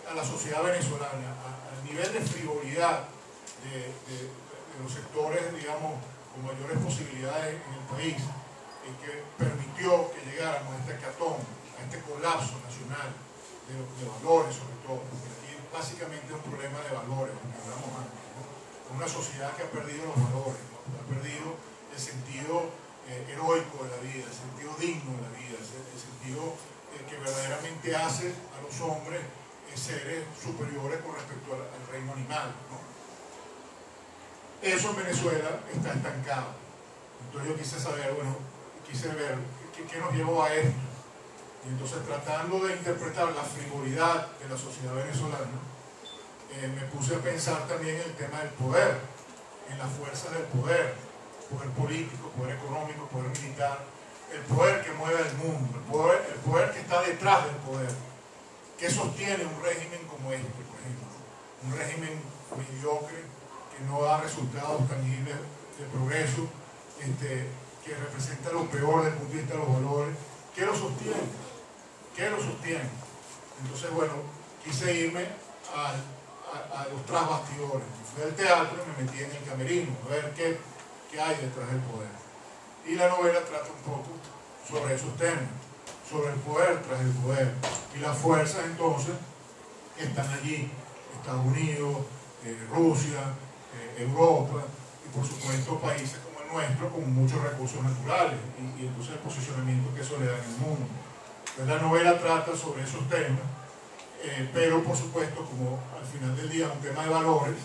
a la sociedad venezolana, al nivel de frivolidad de los sectores, digamos, con mayores posibilidades en el país, que permitió que llegáramos a este hecatombe, a este colapso nacional de valores, sobre todo, porque aquí básicamente es un problema de valores, lo que hablamos antes, ¿no? Una sociedad que ha perdido los valores, ¿no? Ha perdido el sentido heroico de la vida, el sentido digno de la vida, el sentido que verdaderamente hace a los hombres seres superiores con respecto al reino animal, ¿no? Eso en Venezuela está estancado. Entonces yo quise saber, bueno, quise ver qué nos llevó a esto. Y entonces, tratando de interpretar la frivolidad de la sociedad venezolana, me puse a pensar también en el tema del poder, en las fuerzas del poder político, poder económico, poder militar, el poder que mueve al mundo, el poder que está detrás del poder, que sostiene un régimen como este, por ejemplo, un régimen mediocre que no da resultados tangibles de progreso, que representa lo peor desde el punto de vista de los valores. ¿Qué lo sostiene? ¿Qué lo sostiene? Entonces, bueno, quise irme a los tras bastidores. Fui al teatro y me metí en el camerino a ver qué hay detrás del poder. Y la novela trata un poco sobre esos temas, sobre el poder tras el poder. Y las fuerzas, entonces, que están allí: Estados Unidos, Rusia, Europa, y por supuesto países como el nuestro, con muchos recursos naturales, y entonces el posicionamiento que eso le da en el mundo. Entonces la novela trata sobre esos temas, pero por supuesto, como al final del día es un tema de valores,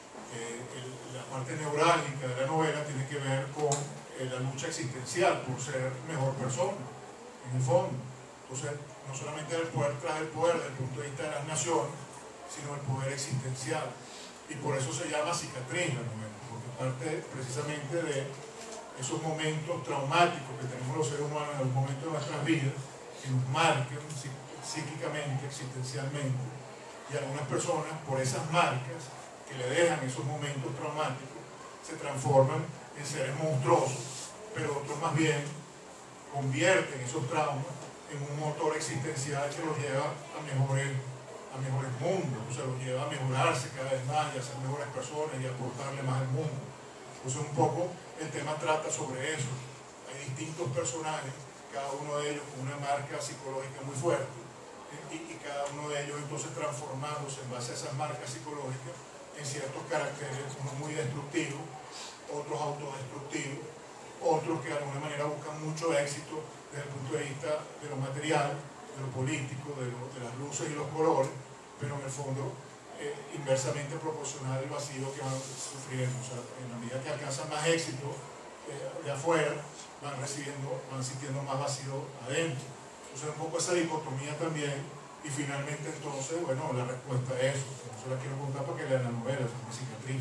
la parte neurálgica de la novela tiene que ver con la lucha existencial por ser mejor persona, en el fondo. Entonces, no solamente el poder tras el poder desde el punto de vista de las naciones, sino el poder existencial. Y por eso se llama cicatriz la novela, porque parte precisamente de esos momentos traumáticos que tenemos los seres humanos en algún momento de nuestras vidas, que nos marcan psíquicamente, existencialmente, y algunas personas, por esas marcas que le dejan esos momentos traumáticos, se transforman en seres monstruosos, pero otros más bien convierten esos traumas en un motor existencial que los lleva a mejores mundos, o sea, los lleva a mejorarse cada vez más y a ser mejores personas y a aportarle más al mundo. Entonces, un poco el tema trata sobre eso. Hay distintos personajes, cada uno de ellos con una marca psicológica muy fuerte, y cada uno de ellos entonces transformándose en base a esas marcas psicológicas en ciertos caracteres, unos muy destructivos, otros autodestructivos, otros que de alguna manera buscan mucho éxito desde el punto de vista de lo material, de lo político, de las luces y los colores, pero en el fondo inversamente proporcional al vacío que van sufriendo. O sea, en la medida que alcanzan más éxito de afuera, van sintiendo más vacío adentro. Entonces, un poco esa dicotomía también, y finalmente entonces, bueno, la respuesta es eso. No se la quiero contar para que lean la novela, es una cicatriz.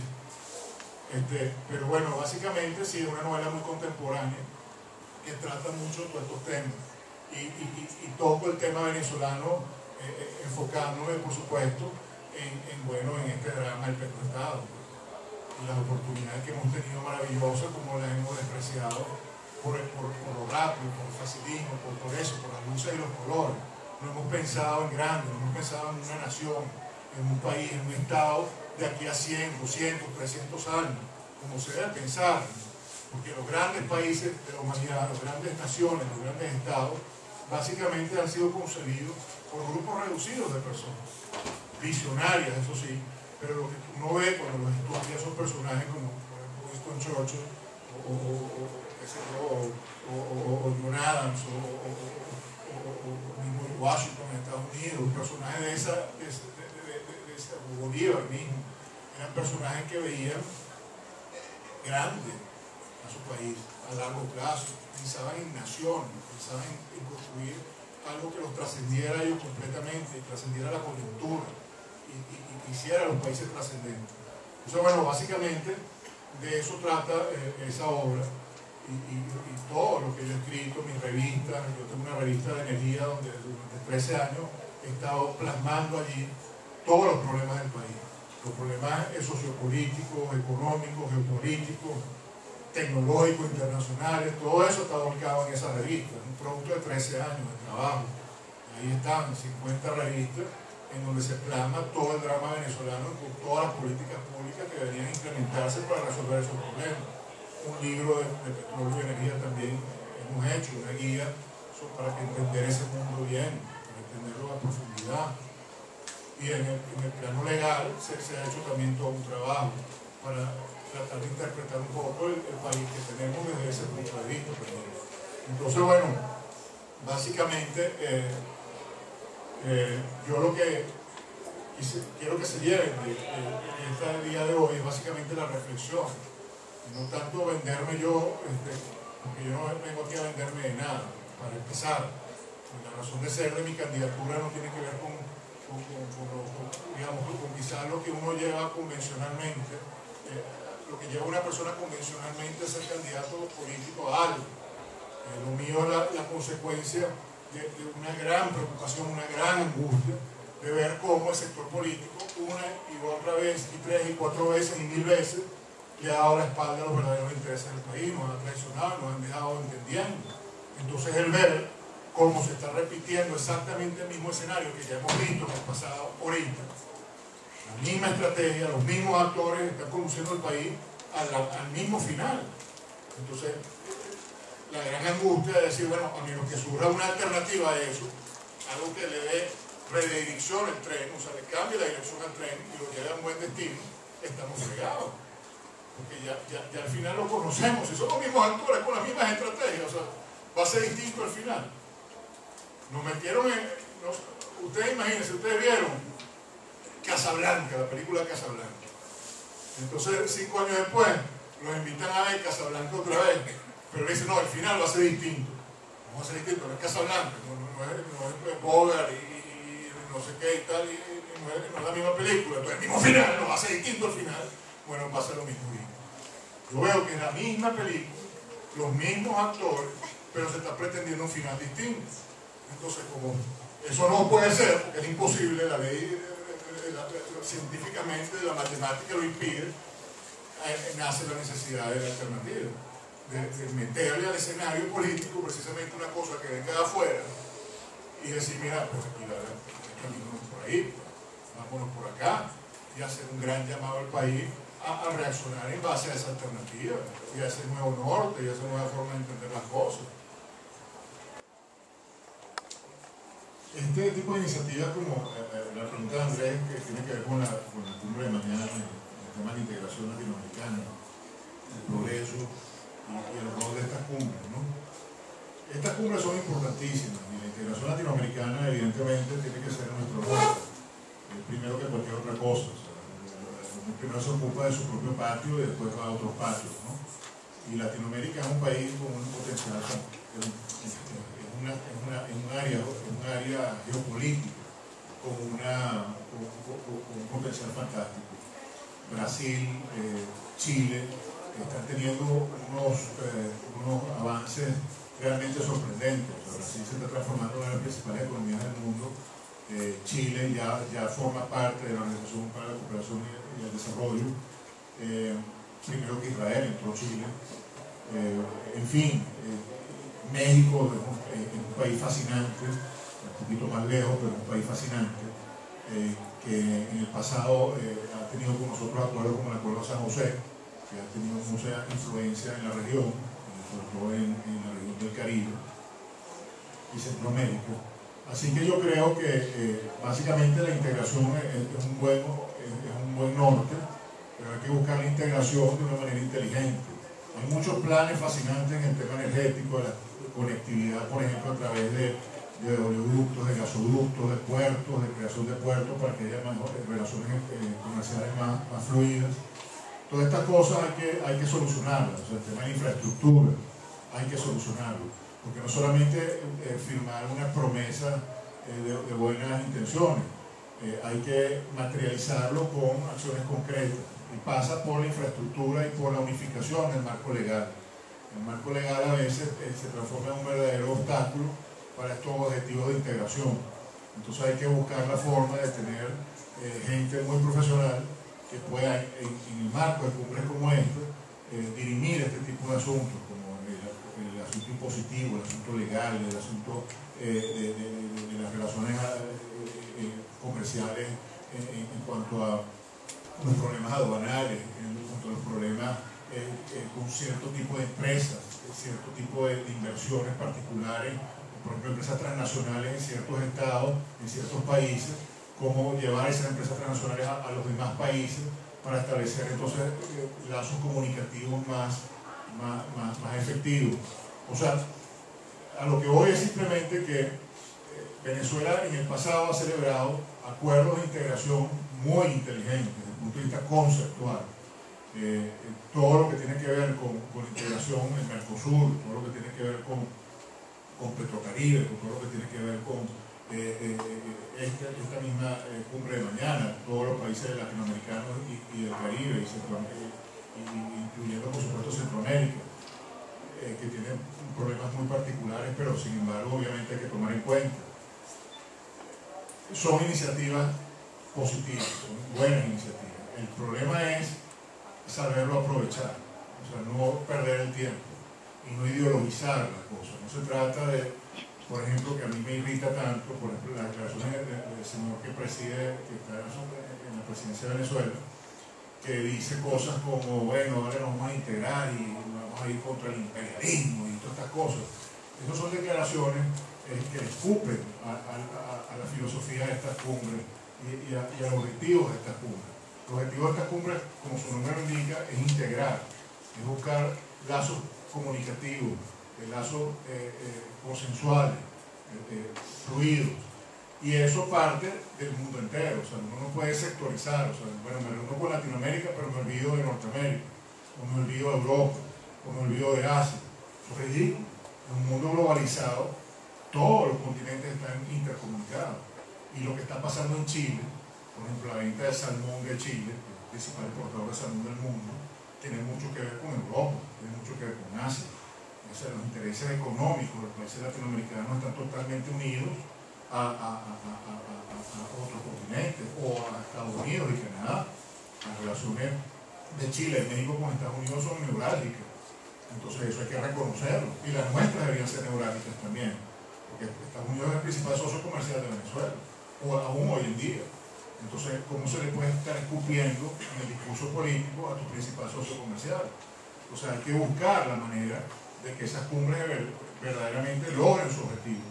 Pero bueno, básicamente sí es una novela muy contemporánea que trata mucho todos estos temas, y toco el tema venezolano, enfocándome, por supuesto, en este drama del petroestado, y las oportunidades que hemos tenido maravillosas, como las hemos despreciado por lo rápido, por el facilismo, por eso, por las luces y los colores. No hemos pensado en grande, no hemos pensado en una nación, en un país, en un estado de aquí a 100, 200, 300 años, como se debe pensar, porque los grandes países de la humanidad, las grandes naciones, los grandes estados, básicamente han sido concebidos por grupos reducidos de personas, visionarias, eso sí, pero lo que uno ve cuando los estudia esos personajes como por ejemplo Winston Churchill o John Adams o mismo Washington en Estados Unidos, personajes de esa Bolívar mismo, eran personajes que veían grande a su país a largo plazo, pensaban en naciones, pensaban en construir algo que los trascendiera a ellos completamente, trascendiera la coyuntura y hiciera a los países trascendentes. Entonces, bueno, básicamente de eso trata esa obra, y todo lo que yo he escrito, mis revistas. Yo tengo una revista de energía donde durante 13 años he estado plasmando allí todos los problemas del país, los problemas sociopolíticos, económicos, geopolíticos, tecnológicos, internacionales. Todo eso está volcado en esa revista, es un producto de 13 años de trabajo. Ahí están 50 revistas en donde se plasma todo el drama venezolano con todas las políticas públicas que deberían implementarse para resolver esos problemas. Un libro de petróleo y energía también hemos hecho, una guía para entender ese mundo bien, para entenderlo a profundidad. Y en el plano legal se ha hecho también todo un trabajo para tratar de interpretar un poco el país que tenemos desde ese punto de vista. Entonces, bueno, básicamente yo lo que quiero que se lleven de este día de hoy es básicamente la reflexión, no tanto venderme yo, porque yo no vengo aquí a venderme de nada, para empezar. La razón de ser de mi candidatura no tiene que ver con quizás lo que uno lleva convencionalmente, lo que lleva una persona convencionalmente a ser candidato político a algo. Lo mío es la consecuencia de una gran preocupación, una gran angustia de ver cómo el sector político una y otra vez, y 3 y 4 veces y 1000 veces le ha dado la espalda a los verdaderos intereses del país, nos ha traicionado, nos han dejado entendiendo. Entonces el ver cómo se está repitiendo exactamente el mismo escenario que ya hemos visto en el pasado ahorita, la misma estrategia, los mismos actores están conduciendo el país al mismo final. Entonces la gran angustia de decir, bueno, a menos que surja una alternativa a eso, algo que le dé redirección al tren, o sea, le cambie la dirección al tren y lo lleve a un buen destino, estamos fregados. Porque ya al final lo conocemos, y son los mismos actores con las mismas estrategias, o sea, va a ser distinto al final. Nos metieron ustedes imagínense, ustedes vieron Casablanca, la película Casablanca. Entonces, 5 años después, los invitan a ver Casablanca otra vez, pero dicen, no, el final va a ser distinto. No va a ser distinto, no es Casablanca, no es Bogart y no sé qué y tal, y no es la misma película, entonces el mismo final, no va a ser distinto al final. Bueno, va a ser lo mismo. Yo veo que es la misma película, los mismos actores, pero se está pretendiendo un final distinto. Entonces, como eso no puede ser, porque es imposible, la ley científicamente, la matemática lo impide, nace la necesidad de la alternativa, de meterle al escenario político precisamente una cosa que venga de afuera y decir, mira, pues aquí vámonos por ahí, vámonos por acá, y hacer un gran llamado al país a reaccionar en base a esa alternativa y a ese nuevo norte y a esa nueva forma de entender las cosas. Este tipo de iniciativas, como la pregunta de Andrés, que tiene que ver con la cumbre de mañana, el tema de la integración latinoamericana, el progreso y el rol de estas cumbres, ¿no? Estas cumbres son importantísimas y la integración latinoamericana evidentemente tiene que ser nuestro rol, primero que cualquier otra cosa. O sea, primero se ocupa de su propio patio y después va a otros patios, ¿no? Y Latinoamérica es un país con un potencial, un área geopolítica con un potencial fantástico. Brasil, Chile están teniendo unos avances realmente sorprendentes. O sea, Brasil se está transformando en una de las principales economías del mundo. Chile ya forma parte de la Organización para la Cooperación y el Desarrollo. Primero que Israel entró Chile. En fin, México es un país fascinante, un poquito más lejos, pero es un país fascinante, que en el pasado ha tenido con nosotros acuerdos como el Acuerdo de San José, que ha tenido mucha influencia en la región, sobre todo en la región del Caribe y Centroamérica. Así que yo creo que básicamente la integración es un buen norte, pero hay que buscar la integración de una manera inteligente. Hay muchos planes fascinantes en el tema energético, de la conectividad, por ejemplo, a través de oleoductos, de gasoductos, de puertos, de creación de puertos para que haya relaciones comerciales más fluidas. Todas estas cosas hay que solucionarlas. O sea, el tema de infraestructura hay que solucionarlo, porque no solamente firmar una promesa de buenas intenciones, hay que materializarlo con acciones concretas. Y pasa por la infraestructura y por la unificación del marco legal. El marco legal a veces se transforma en un verdadero obstáculo para estos objetivos de integración. Entonces hay que buscar la forma de tener gente muy profesional que pueda, en el marco de cumbres como esta, dirimir este tipo de asuntos, como el asunto impositivo, el asunto legal, el asunto de las relaciones comerciales, en cuanto a los problemas aduanales, en cuanto a los problemas con cierto tipo de empresas, cierto tipo de inversiones particulares, por ejemplo, empresas transnacionales en ciertos estados, en ciertos países, cómo llevar esas empresas transnacionales a los demás países para establecer entonces lazos comunicativos más efectivos. O sea, a lo que voy es simplemente que Venezuela en el pasado ha celebrado acuerdos de integración muy inteligentes desde el punto de vista conceptual. Todo lo que tiene que ver con integración en Mercosur, todo lo que tiene que ver con Petrocaribe, con todo lo que tiene que ver con esta misma cumbre de mañana, todos los países latinoamericanos y del Caribe, incluyendo por supuesto Centroamérica, que tienen problemas muy particulares, pero sin embargo obviamente hay que tomar en cuenta. Son iniciativas positivas, son buenas iniciativas. El problema es saberlo aprovechar, o sea, no perder el tiempo y no ideologizar las cosas. No se trata de, por ejemplo, que a mí me irrita tanto, por ejemplo, las declaraciones del señor que está en la presidencia de Venezuela, que dice cosas como, bueno, ahora nos vamos a integrar y vamos a ir contra el imperialismo y todas estas cosas. Esas son declaraciones que escupen a la filosofía de estas cumbres y a los objetivos de estas cumbres. El objetivo de estas cumbres, como su nombre lo indica, es integrar, es buscar lazos comunicativos, lazos consensuales, fluidos. Y eso parte del mundo entero. O sea, uno no puede sectorizar. O sea, bueno, me reúno con Latinoamérica, pero me olvido de Norteamérica, o me olvido de Europa, o me olvido de Asia. Eso es ridículo. En un mundo globalizado, todos los continentes están intercomunicados. Y lo que está pasando en Chile, por ejemplo, la venta de salmón de Chile, el principal exportador de salmón del mundo, tiene mucho que ver con Europa, tiene mucho que ver con Asia. O sea, los intereses económicos de los países latinoamericanos están totalmente unidos a otros continentes, o a Estados Unidos y Canadá. Las relaciones de Chile y México con Estados Unidos son neurálgicas. Entonces eso hay que reconocerlo. Y las nuestras deberían ser neurálgicas también, porque Estados Unidos es el principal socio comercial de Venezuela, o aún hoy en día. Entonces, ¿cómo se le puede estar escupiendo en el discurso político a tu principal socio comercial? O sea, hay que buscar la manera de que esas cumbres verdaderamente logren su objetivo.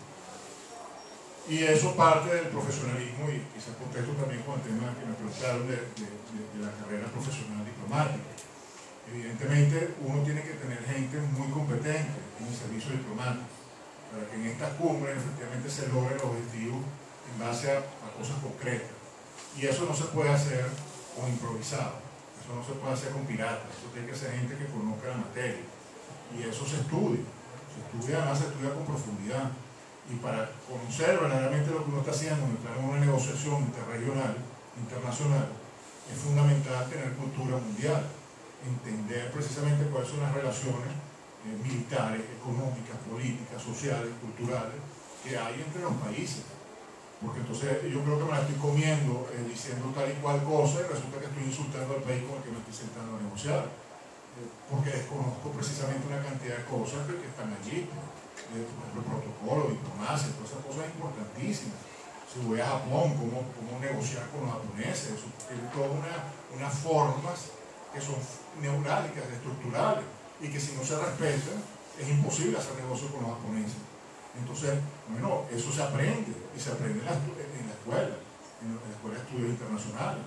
Y eso parte del profesionalismo, y se contesto también con el tema que me preguntaron de la carrera profesional diplomática. Evidentemente, uno tiene que tener gente muy competente en el servicio diplomático, para que en estas cumbres efectivamente se logren los objetivos en base a cosas concretas. Y eso no se puede hacer con improvisado, eso no se puede hacer con piratas, eso tiene que ser gente que conozca la materia. Y eso se estudia, además se estudia con profundidad. Y para conocer verdaderamente lo que uno está haciendo en el plano de una negociación interregional, internacional, es fundamental tener cultura mundial, entender precisamente cuáles son las relaciones militares, económicas, políticas, sociales, culturales que hay entre los países. Porque entonces yo creo que me la estoy comiendo diciendo tal y cual cosa y resulta que estoy insultando al país con el que me estoy sentando a negociar. Porque desconozco precisamente una cantidad de cosas que están allí. Por ejemplo, el protocolo, diplomacia, todas esas cosas importantísimas. Si voy a Japón, cómo negociar con los japoneses, eso tiene todas unas formas que son neurálgicas, estructurales, y que si no se respetan, es imposible hacer negocio con los japoneses. Entonces, bueno, eso se aprende, y se aprende en la escuela de estudios internacionales.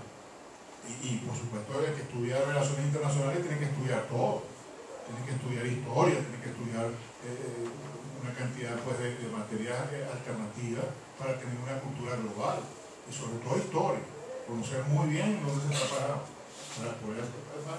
Y por supuesto, el que estudia relaciones internacionales tiene que estudiar todo. Tiene que estudiar historia, tiene que estudiar una cantidad pues, de materias alternativas para tener una cultura global. Y sobre todo historia. Conocer muy bien dónde se está parado, para poder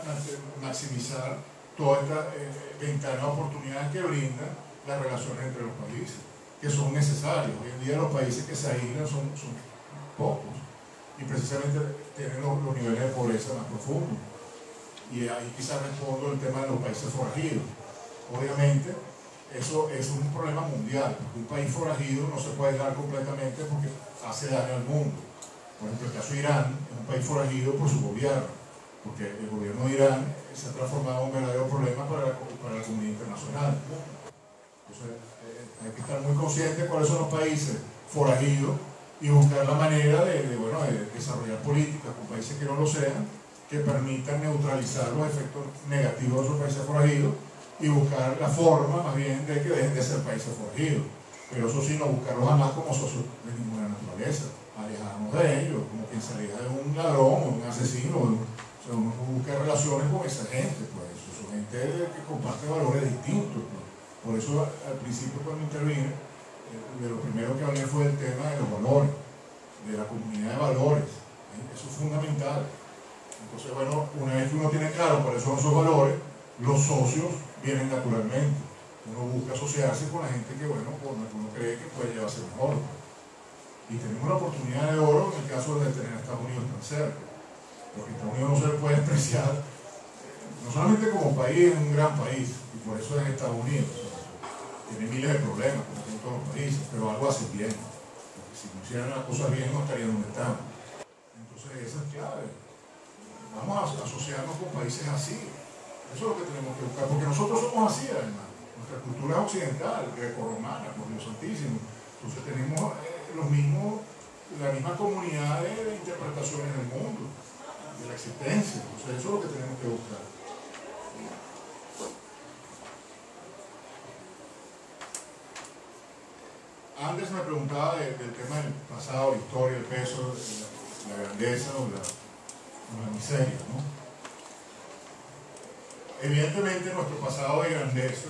maximizar toda esta ventana de oportunidades que brindan las relaciones entre los países, que son necesarios. Hoy en día los países que se aíslan son pocos, y precisamente tienen los niveles de pobreza más profundos. Y ahí quizás respondo el tema de los países forajidos. Obviamente, eso es un problema mundial, porque un país forajido no se puede dar completamente porque hace daño al mundo. Por ejemplo, el caso de Irán es un país forajido por su gobierno, porque el gobierno de Irán se ha transformado en un verdadero problema para la comunidad internacional. Entonces, hay que estar muy conscientes de cuáles son los países forajidos y buscar la manera de desarrollar políticas con países que no lo sean, que permitan neutralizar los efectos negativos de esos países forajidos y buscar la forma más bien de que dejen de ser países forajidos. Pero eso sí, no buscarlos jamás como socios de ninguna naturaleza, alejarnos de ellos, como quien se aleja de un ladrón o un asesino. O sea, uno busca relaciones con esa gente, pues eso son gente que comparte valores distintos. Pues. Por eso al principio cuando intervine, de lo primero que hablé fue del tema de los valores, de la comunidad de valores. Eso es fundamental. Entonces, bueno, una vez que uno tiene claro cuáles son esos valores, los socios vienen naturalmente. Uno busca asociarse con la gente que, bueno, con la que uno cree que puede llevarse mejor. Y tenemos una oportunidad de oro en el caso de tener a Estados Unidos tan cerca. Porque Estados Unidos no se le puede despreciar, no solamente como país, es un gran país, y por eso es Estados Unidos. O sea, tiene miles de problemas, como tienen todos los países, pero algo hace bien. Porque si no hicieran las cosas bien, no estarían donde estamos. Entonces, esa es clave. Vamos a asociarnos con países así. Eso es lo que tenemos que buscar, porque nosotros somos así, además. Nuestra cultura es occidental, grecorromana, por Dios santísimo. Entonces tenemos la misma comunidad de interpretaciones del mundo, de la existencia. Entonces eso es lo que tenemos que buscar. Antes me preguntaba del tema del pasado, la historia, el peso, la grandeza o la miseria, ¿no? Evidentemente nuestro pasado de grandeza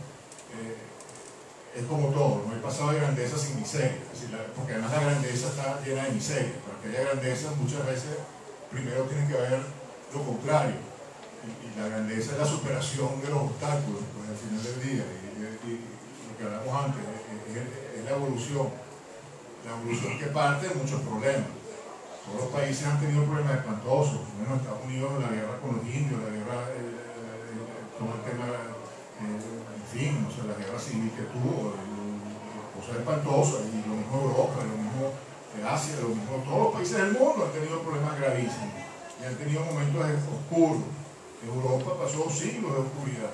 es como todo, no hay pasado de grandeza sin miseria, es decir, porque además la grandeza está llena de miseria. Para que haya grandeza muchas veces primero tiene que haber lo contrario, y la grandeza es la superación de los obstáculos, pues al final del día, y lo que hablamos antes, es la evolución que parte de muchos problemas. Todos los países han tenido problemas espantosos. Bueno, Estados Unidos, la guerra con los indios, la guerra, todo el tema, en fin, o sea, la guerra civil que tuvo, cosas espantosas, y lo mismo Europa, lo mismo Asia, lo mismo, todos los países del mundo han tenido problemas gravísimos y han tenido momentos oscuros. Europa pasó siglos de oscuridad.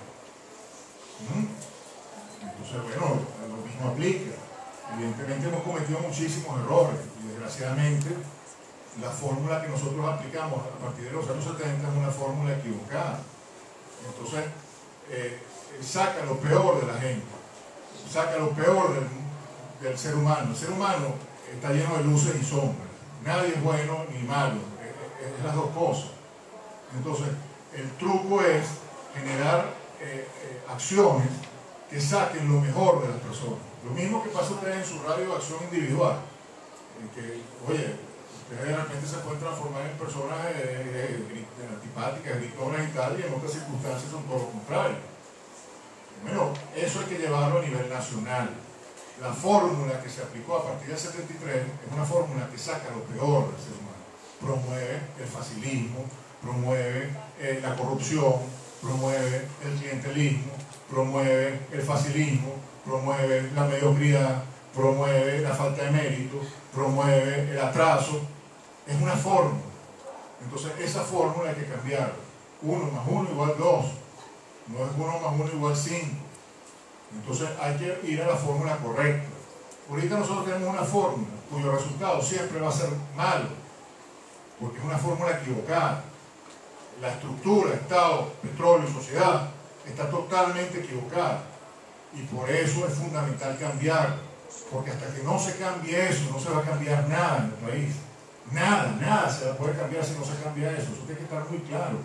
Entonces, bueno, lo mismo aplica. Evidentemente hemos cometido muchísimos errores y desgraciadamente la fórmula que nosotros aplicamos a partir de los años 70 es una fórmula equivocada. Entonces, saca lo peor de la gente, saca lo peor del ser humano. El ser humano está lleno de luces y sombras. Nadie es bueno ni malo, es las dos cosas. Entonces, el truco es generar acciones que saquen lo mejor de las personas. Lo mismo que pasa ustedes en su radio de acción individual. Que, oye, ustedes de repente se pueden transformar en personas antipáticas, gritonas y tal, y en otras circunstancias son todo lo contrario. Bueno, eso hay que llevarlo a nivel nacional. La fórmula que se aplicó a partir del 73 es una fórmula que saca lo peor del ser humano. Promueve el facilismo, promueve la corrupción, promueve el clientelismo, promueve el facilismo, promueve la mediocridad, promueve la falta de mérito, promueve el atraso. Es una fórmula. Entonces esa fórmula hay que cambiarla. 1 más 1 igual 2. No es 1 más 1 igual 5. Entonces hay que ir a la fórmula correcta. Ahorita nosotros tenemos una fórmula cuyo resultado siempre va a ser malo, porque es una fórmula equivocada. La estructura, Estado, petróleo, sociedad, está totalmente equivocada. Y por eso es fundamental cambiarla. Porque hasta que no se cambie eso, no se va a cambiar nada en el país. Nada se va a poder cambiar si no se cambia eso. Eso tiene que estar muy claro.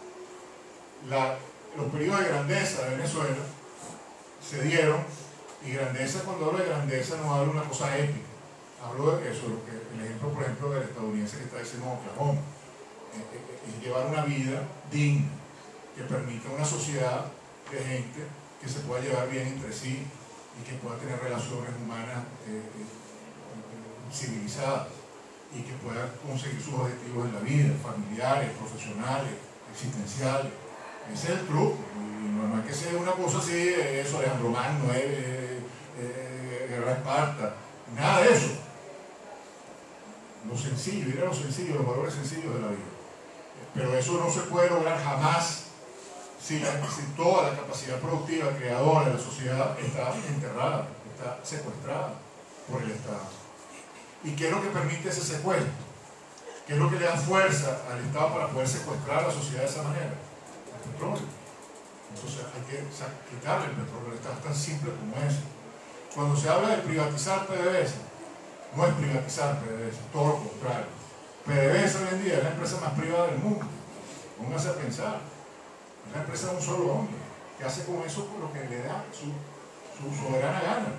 Los periodos de grandeza de Venezuela se dieron, y grandeza, cuando hablo de grandeza, no hablo de una cosa épica. Hablo de eso, el ejemplo, por ejemplo, del estadounidense que está diciendo Oklahoma. Es llevar una vida digna, que permita una sociedad de gente que se pueda llevar bien entre sí y que pueda tener relaciones humanas civilizadas y que pueda conseguir sus objetivos en la vida, familiares, profesionales, existenciales. Ese es el truco. Y no es que sea una cosa así, eso, Alejandro Magno, Guerra de Esparta, nada de eso. Lo sencillo, ir a lo sencillo, los valores sencillos de la vida. Pero eso no se puede lograr jamás si toda la capacidad productiva, creadora de la sociedad está enterrada, está secuestrada por el Estado. ¿Y qué es lo que permite ese secuestro? ¿Qué es lo que le da fuerza al Estado para poder secuestrar a la sociedad de esa manera? El petróleo. Entonces hay que quitarle el petróleo. Es tan simple como eso. Cuando se habla de privatizar PDVSA, no es privatizar PDVSA, todo lo contrario. PDVSA hoy en día es la empresa más privada del mundo. Pónganse a pensar. Es la empresa de un solo hombre, que hace con eso lo que le da su soberana gana.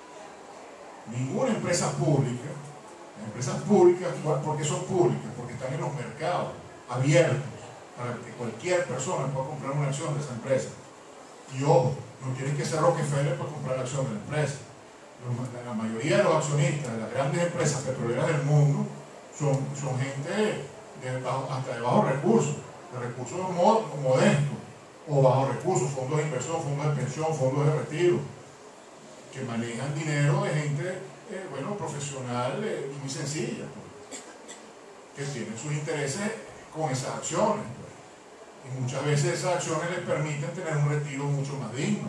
Ninguna empresa pública, las empresas públicas, ¿por qué son públicas? Porque están en los mercados abiertos para que cualquier persona pueda comprar una acción de esa empresa. Y ojo, no tienen que ser Rockefeller para comprar la acción de la empresa. La mayoría de los accionistas de las grandes empresas petroleras del mundo son gente hasta de bajos recursos, de recursos modestos o bajos recursos, fondos de inversión, fondos de pensión, fondos de retiro, que manejan dinero de gente profesional muy sencilla, que tienen sus intereses con esas acciones. Y muchas veces esas acciones les permiten tener un retiro mucho más digno.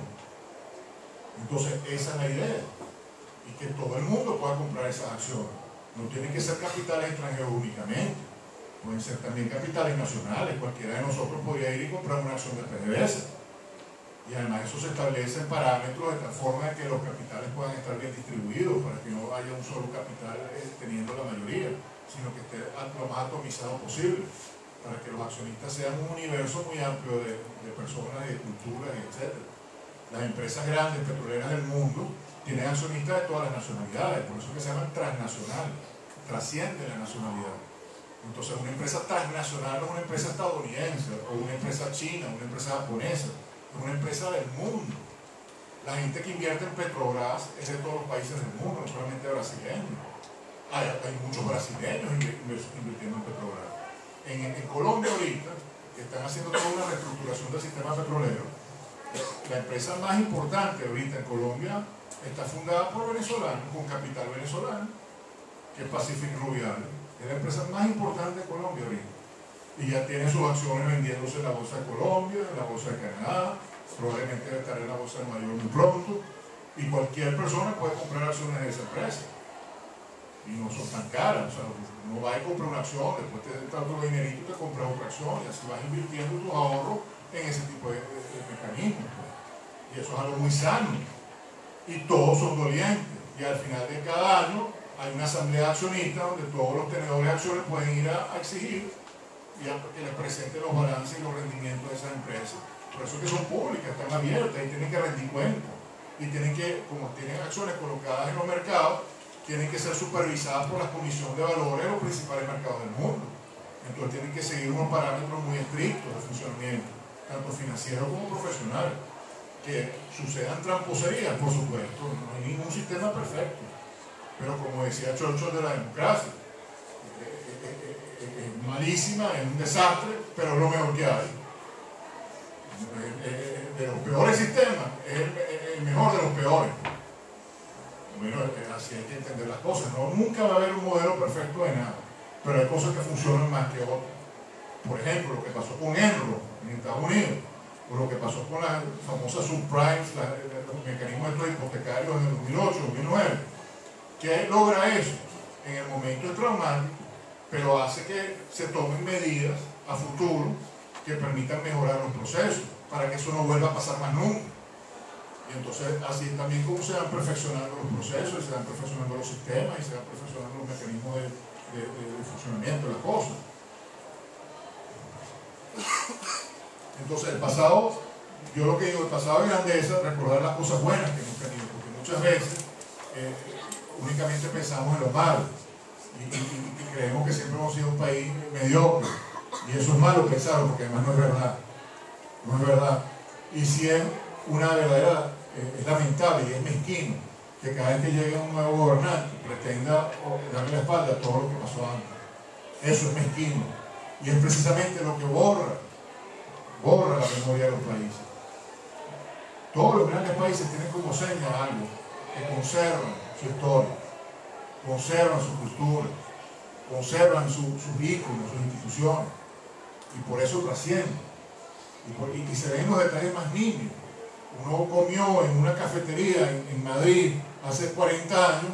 Entonces, esa es la idea. Y que todo el mundo pueda comprar esas acciones. No tienen que ser capitales extranjeros únicamente. Pueden ser también capitales nacionales. Cualquiera de nosotros podría ir y comprar una acción de PDVSA. Y además eso se establece en parámetros de tal forma que los capitales puedan estar bien distribuidos para que no haya un solo capital teniendo la mayoría, sino que esté lo más atomizado posible, para que los accionistas sean un universo muy amplio de personas, de culturas, etc. Las empresas grandes petroleras del mundo tienen accionistas de todas las nacionalidades, por eso que se llaman transnacionales, trascienden la nacionalidad. Entonces una empresa transnacional no es una empresa estadounidense, o una empresa china, una empresa japonesa, es una empresa del mundo. La gente que invierte en Petrobras es de todos los países del mundo, no solamente brasileños. Hay muchos brasileños invirtiendo en Petrobras. En Colombia ahorita, que están haciendo toda una reestructuración del sistema petrolero, la empresa más importante ahorita en Colombia está fundada por venezolanos, con capital venezolano, que es Pacific Rubial. Es la empresa más importante de Colombia ahorita. Y ya tiene sus acciones vendiéndose en la bolsa de Colombia, en la bolsa de Canadá, probablemente debe estar en la bolsa de Nueva York muy pronto, y cualquier persona puede comprar acciones de esa empresa. Y no son tan caras, o sea, no vas a comprar una acción, después te das otro dinerito y te compras otra acción, y así vas invirtiendo tus ahorros en ese tipo de mecanismos. Y eso es algo muy sano. Y todos son dolientes. Y al final de cada año hay una asamblea de accionistas donde todos los tenedores de acciones pueden ir a exigir y que les presenten los balances y los rendimientos de esas empresas. Por eso es que son públicas, están abiertas y tienen que rendir cuentas. Y tienen que, como tienen acciones colocadas en los mercados, tienen que ser supervisadas por la Comisión de Valores de los principales mercados del mundo. Entonces tienen que seguir unos parámetros muy estrictos de funcionamiento, tanto financiero como profesional. Que sucedan tramposerías, por supuesto, no hay ningún sistema perfecto. Pero como decía Churchill de la democracia, es malísima, es un desastre, pero es lo mejor que hay. De los peores sistemas, es el mejor de los peores. Bueno, así hay que entender las cosas. No, nunca va a haber un modelo perfecto de nada, pero hay cosas que funcionan más que otras. Por ejemplo, lo que pasó con Enron en Estados Unidos, o lo que pasó con las famosas subprimes, los mecanismos estos hipotecarios en el 2008, 2009. ¿Qué logra eso? En el momento es traumático, pero hace que se tomen medidas a futuro que permitan mejorar los procesos, para que eso no vuelva a pasar más nunca. Y entonces así es también como se van perfeccionando los procesos, y se van perfeccionando los sistemas, y se van perfeccionando los mecanismos de funcionamiento de las cosas. Entonces el pasado, yo lo que digo, el pasado es grandeza, recordar las cosas buenas que hemos tenido, porque muchas veces únicamente pensamos en lo malo y creemos que siempre hemos sido un país mediocre, y eso es malo pensarlo, porque además no es verdad, no es verdad. Y si es una verdadera, es lamentable y es mezquino que cada vez que llegue un nuevo gobernante pretenda darle la espalda a todo lo que pasó antes. Eso es mezquino, y es precisamente lo que borra la memoria de los países. Todos los grandes países tienen como seña algo, que conservan su historia, conservan su cultura, conservan sus íconos, sus instituciones, y por eso trascienden. Y se ven los detalles más nimios. Uno comió en una cafetería en Madrid hace 40 años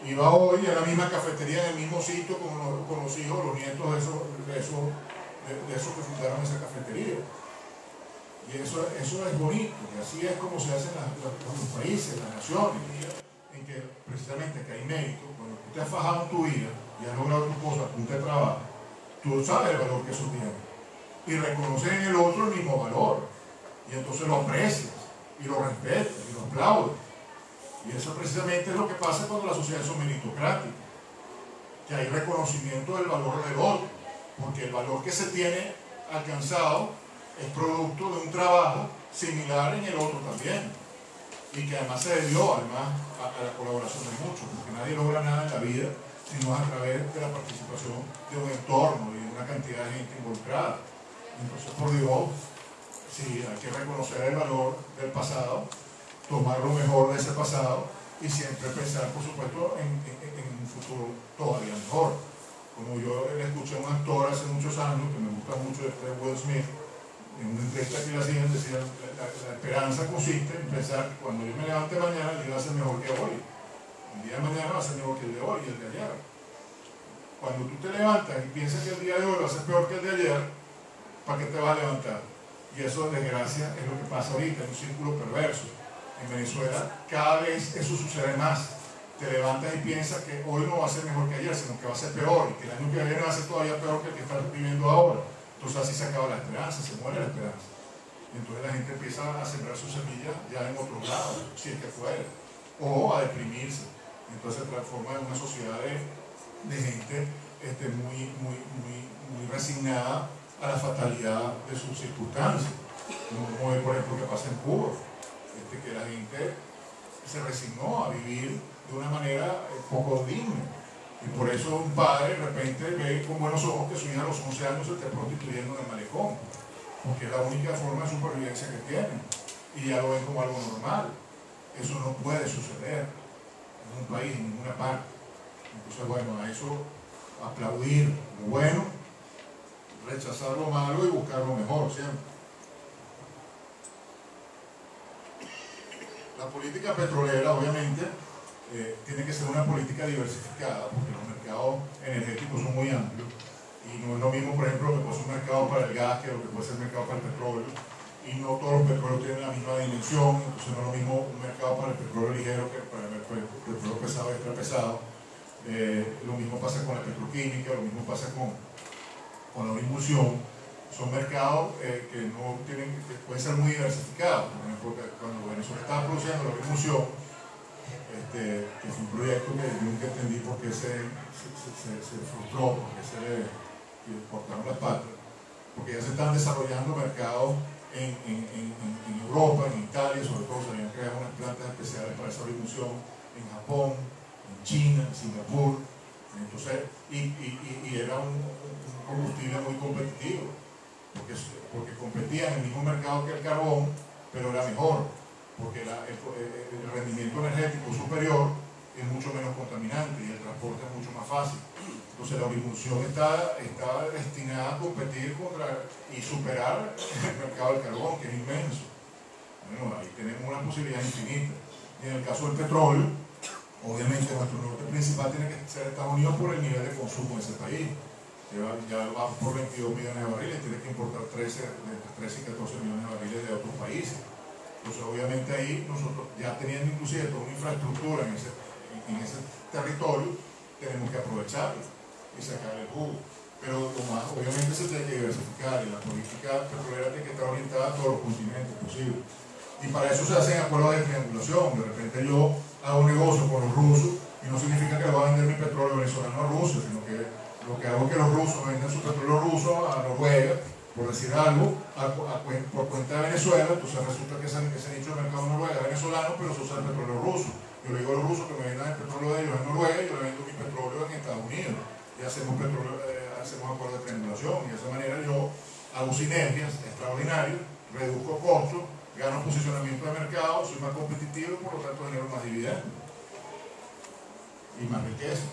Iba hoy a la misma cafetería, en el mismo sitio, con los hijos, los nietos de esos que fundaron esa cafetería. Y eso es bonito, y así es como se hacen los países, las naciones, en que precisamente que hay mérito. Cuando tú te has fajado en tu vida y has logrado tus cosas, tú te trabajas, tú sabes el valor que eso tiene. Y reconoces en el otro el mismo valor. Y entonces lo aprecias, y lo respetas, y lo aplaudes. Y eso precisamente es lo que pasa cuando las sociedades son meritocráticas, que hay reconocimiento del valor del otro, porque el valor que se tiene alcanzado es producto de un trabajo similar en el otro también, y que además se debió a la colaboración de muchos, porque nadie logra nada en la vida sino a través de la participación de un entorno y de una cantidad de gente involucrada. Entonces, por Dios, sí, hay que reconocer el valor del pasado, tomar lo mejor de ese pasado y siempre pensar, por supuesto, en un futuro todavía mejor. Como yo le escuché a un actor hace muchos años, que me gusta mucho, Will Smith, en una entrevista que le hacían, decía, la esperanza consiste en pensar que cuando yo me levante mañana, el día va a ser mejor que hoy. El día de mañana va a ser mejor que el de hoy y el de ayer. Cuando tú te levantas y piensas que el día de hoy va a ser peor que el de ayer, ¿para qué te vas a levantar? Y eso, de desgracia, es lo que pasa ahorita, en un círculo perverso. En Venezuela, cada vez eso sucede más. Te levantas y piensas que hoy no va a ser mejor que ayer, sino que va a ser peor, y que el año que viene va a ser todavía peor que el que estás viviendo ahora. Entonces así se acaba la esperanza, se muere la esperanza. Y entonces la gente empieza a sembrar sus semillas ya en otros lados, si es que fuera, o a deprimirse. Entonces se transforma en una sociedad de gente muy resignada a la fatalidad de sus circunstancias. Como por ejemplo que pasa en Cuba, que la gente se resignó a vivir de una manera poco digna. Y por eso un padre de repente ve con buenos ojos que su hija a los 11 años se esté prostituyendo en el malecón, porque es la única forma de supervivencia que tienen, y ya lo ven como algo normal. Eso no puede suceder en un país, en ninguna parte. Entonces, bueno, a eso aplaudir lo bueno, rechazar lo malo y buscar lo mejor siempre. La política petrolera, obviamente, tiene que ser una política diversificada, porque los mercados energéticos son muy amplios, y no es lo mismo, por ejemplo, lo que puede ser un mercado para el gas que lo que puede ser el mercado para el petróleo, y no todos los petróleos tienen la misma dimensión. Entonces no es lo mismo un mercado para el petróleo ligero que para el petróleo pesado y extra pesado. Lo mismo pasa con la petroquímica, lo mismo pasa con la emulsión. Son mercados que pueden ser muy diversificados. Por ejemplo, cuando Venezuela estaba produciendo la emulsión, que fue un proyecto que yo nunca entendí por qué se frustró, por qué se le cortaron las patas, porque ya se están desarrollando mercados en Europa, en Italia, sobre todo se habían creado unas plantas especiales para esa emulsión en Japón, en China, en Singapur. Entonces, y era un combustible muy competitivo, porque competía en el mismo mercado que el carbón, pero era mejor, porque el rendimiento energético superior es mucho menos contaminante y el transporte es mucho más fácil. Entonces la emulsión está destinada a competir contra y superar el mercado del carbón, que es inmenso. Bueno, ahí tenemos una posibilidad infinita. Y en el caso del petróleo, obviamente nuestro norte principal tiene que ser Estados Unidos por el nivel de consumo de ese país. Ya va por 22 millones de barriles, tiene que importar 13 y 14 millones de barriles de otros países. Entonces obviamente ahí nosotros, ya teniendo inclusive toda una infraestructura en ese territorio, tenemos que aprovecharlo y sacar el jugo. Pero lo más, obviamente se tiene que diversificar, y la política petrolera tiene que estar orientada a todos los continentes posibles. Y para eso se hacen acuerdos de triangulación. De repente yo hago un negocio con los rusos y no significa que le voy a vender mi petróleo venezolano a Rusia, sino que lo que hago es que los rusos vendan su petróleo ruso a Noruega, por decir algo, por cuenta de Venezuela. Entonces resulta que ese nicho de mercado Noruega es venezolano, pero se usa el petróleo ruso. Yo le digo a los rusos que me vendan el petróleo de ellos en Noruega, y yo le vendo mi petróleo en Estados Unidos. Y hacemos acuerdos de triangulación, y de esa manera yo hago sinergias extraordinarias, reduzco costos, gano posicionamiento de mercado, soy más competitivo y por lo tanto genero más dividendos y más riqueza.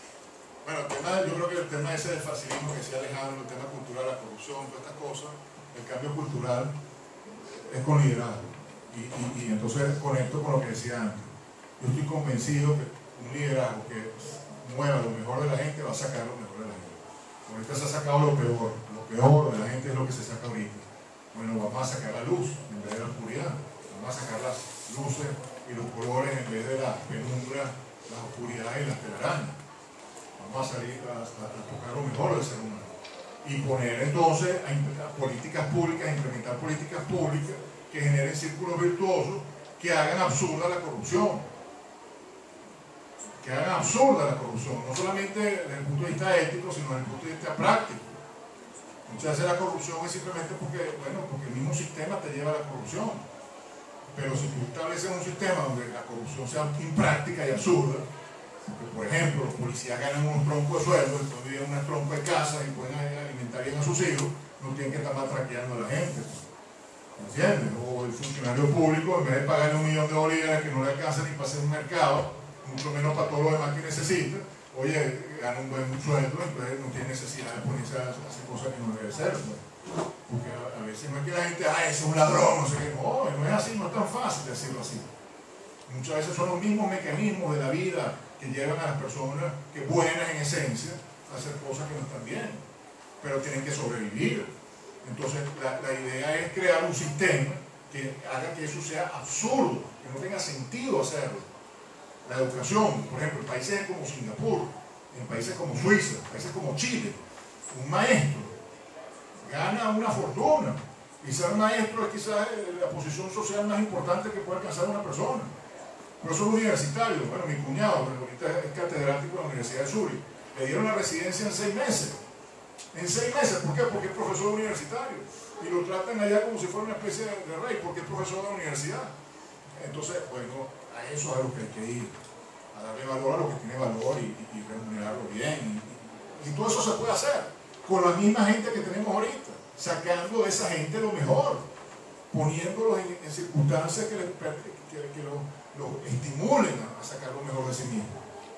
Bueno, yo creo que el tema ese del facilismo que decía Alejandro, el tema cultural, la corrupción, todas estas cosas, el cambio cultural es con liderazgo. Y entonces conecto con lo que decía antes. Yo estoy convencido que un liderazgo que mueva lo mejor de la gente va a sacar lo mejor de la gente. Ahorita se ha sacado lo peor de la gente es lo que se saca ahorita. Bueno, vamos a sacar la luz en vez de la oscuridad, vamos a sacar las luces y los colores en vez de la penumbra, las oscuridades y las telarañas. Vamos a salir a tocar lo mejor del ser humano y poner entonces a políticas públicas, a implementar políticas públicas que generen círculos virtuosos que hagan absurda la corrupción. Que hagan absurda la corrupción, no solamente desde el punto de vista ético, sino desde el punto de vista práctico. Muchas veces la corrupción es simplemente porque el mismo sistema te lleva a la corrupción. Pero si tú estableces un sistema donde la corrupción sea impráctica y absurda, porque por ejemplo los policías ganan unos troncos de sueldo, entonces viven unas troncos de casa y pueden alimentar bien a sus hijos, no tienen que estar matraqueando a la gente. ¿Entiendes? O el funcionario público, en vez de pagarle $1 millón que no le alcanza ni para hacer un mercado, mucho menos para todo lo demás que necesita, oye, gana un buen sueldo, entonces no tiene necesidad de ponerse a hacer cosas que no debe ser. Pues. Porque a veces no es que la gente, ese es un ladrón, no sé qué, no es así, no es tan fácil decirlo así. Muchas veces son los mismos mecanismos de la vida que llevan a las personas que buenas en esencia a hacer cosas que no están bien, pero tienen que sobrevivir. Entonces la idea es crear un sistema que haga que eso sea absurdo, que no tenga sentido hacerlo. La educación, por ejemplo, en países como Singapur, en países como Suiza, en países como Chile, un maestro gana una fortuna. Y ser maestro es quizás la posición social más importante que puede alcanzar una persona. Profesor universitario, bueno, mi cuñado, que ahorita es catedrático de la Universidad de Zurich, le dieron la residencia en 6 meses. En 6 meses, ¿por qué? Porque es profesor universitario. Y lo tratan allá como si fuera una especie de rey, porque es profesor de la universidad. Entonces, bueno, a eso es a lo que hay que ir, a darle valor a lo que tiene valor y remunerarlo bien. Y todo eso se puede hacer con la misma gente que tenemos ahorita, sacando de esa gente lo mejor, poniéndolos en circunstancias que los estimulen a sacar lo mejor de sí mismos.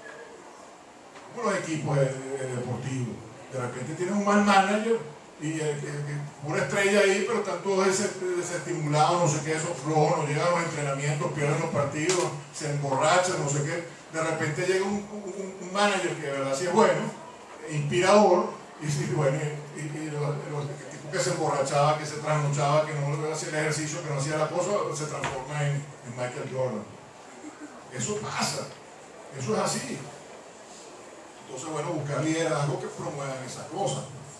Como los equipos deportivos. De repente tienen un mal manager y pura estrella ahí, pero están todos desestimulados, no sé qué, esos flojos, no llegan a los entrenamientos, pierden los partidos, se emborrachan, no sé qué. De repente llega un manager que de verdad sí es bueno, inspirador, y los tipos que se emborrachaba, que se trasnochaba, que no hacía el ejercicio, que no hacía la cosa, se transforma en Michael Jordan. Eso pasa, eso es así. Entonces, bueno, buscar liderazgo que promuevan esas cosas.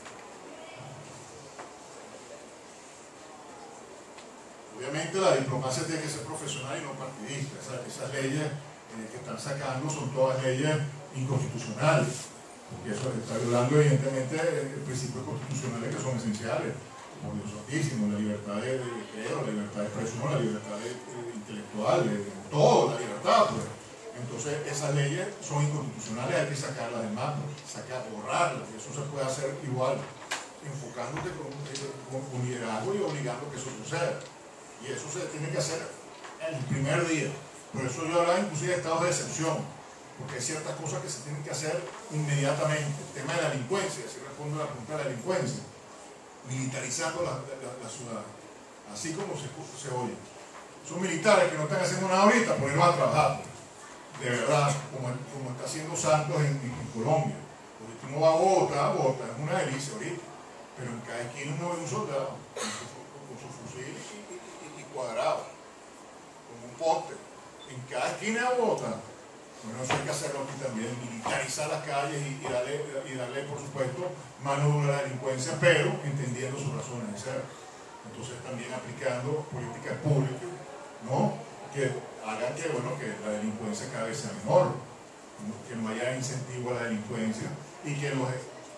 Obviamente la diplomacia tiene que ser profesional y no partidista. Esas leyes que están sacando son todas leyes inconstitucionales, porque eso está violando evidentemente principios constitucionales que son esenciales, como Dios santísimo, la libertad de credo, la libertad de expresión, la libertad intelectual, todo, la libertad, pues. Entonces esas leyes son inconstitucionales, hay que sacarlas del mapa, borrarlas, y eso se puede hacer igual, enfocándote con liderazgo y obligando que eso suceda. Y eso se tiene que hacer el primer día. Por eso yo hablaba inclusive de estados de excepción, porque hay ciertas cosas que se tienen que hacer inmediatamente. El tema de la delincuencia, si respondo a la pregunta de la delincuencia, militarizando la ciudad, así como se oye. Son militares que no están haciendo nada ahorita, ponerlos a trabajar. De verdad, como está haciendo Santos en Colombia. Porque uno va a Bogotá, es una delicia ahorita, pero en cada esquina uno ve un soldado con su fusil y cuadrado, con un poste, en cada esquina de Bogotá. Bueno, eso hay que hacerlo aquí también, militarizar las calles y darle, por supuesto, mano dura a la delincuencia, pero entendiendo sus razones de ser. Entonces también aplicando políticas públicas, ¿no?, que hagan que la delincuencia cada vez sea menor, que no haya incentivo a la delincuencia y que los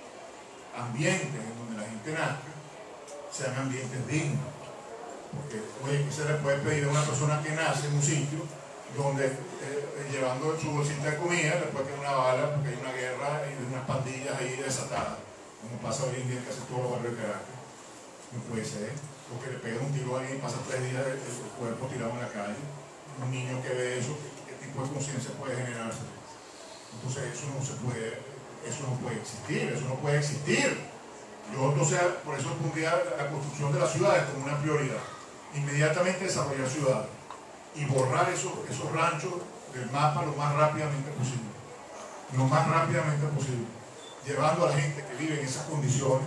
ambientes en donde la gente nazca sean ambientes dignos. Porque, oye, ¿qué se le puede pedir a una persona que nace en un sitio donde llevando su bolsita de comida después que hay una bala, porque hay una guerra y unas pandillas ahí desatadas, como pasa hoy en día en casi todos los barrios de Caracas? No puede ser. O que le pegan un tiro a alguien y pasa 3 días el cuerpo tirado en la calle. Un niño que ve eso, ¿qué tipo de conciencia puede generarse? Entonces eso no puede existir, eso no puede existir. Yo entonces por eso pondría la construcción de las ciudades como una prioridad. Inmediatamente desarrollar ciudades y borrar esos ranchos del mapa lo más rápidamente posible. Lo más rápidamente posible. Llevando a la gente que vive en esas condiciones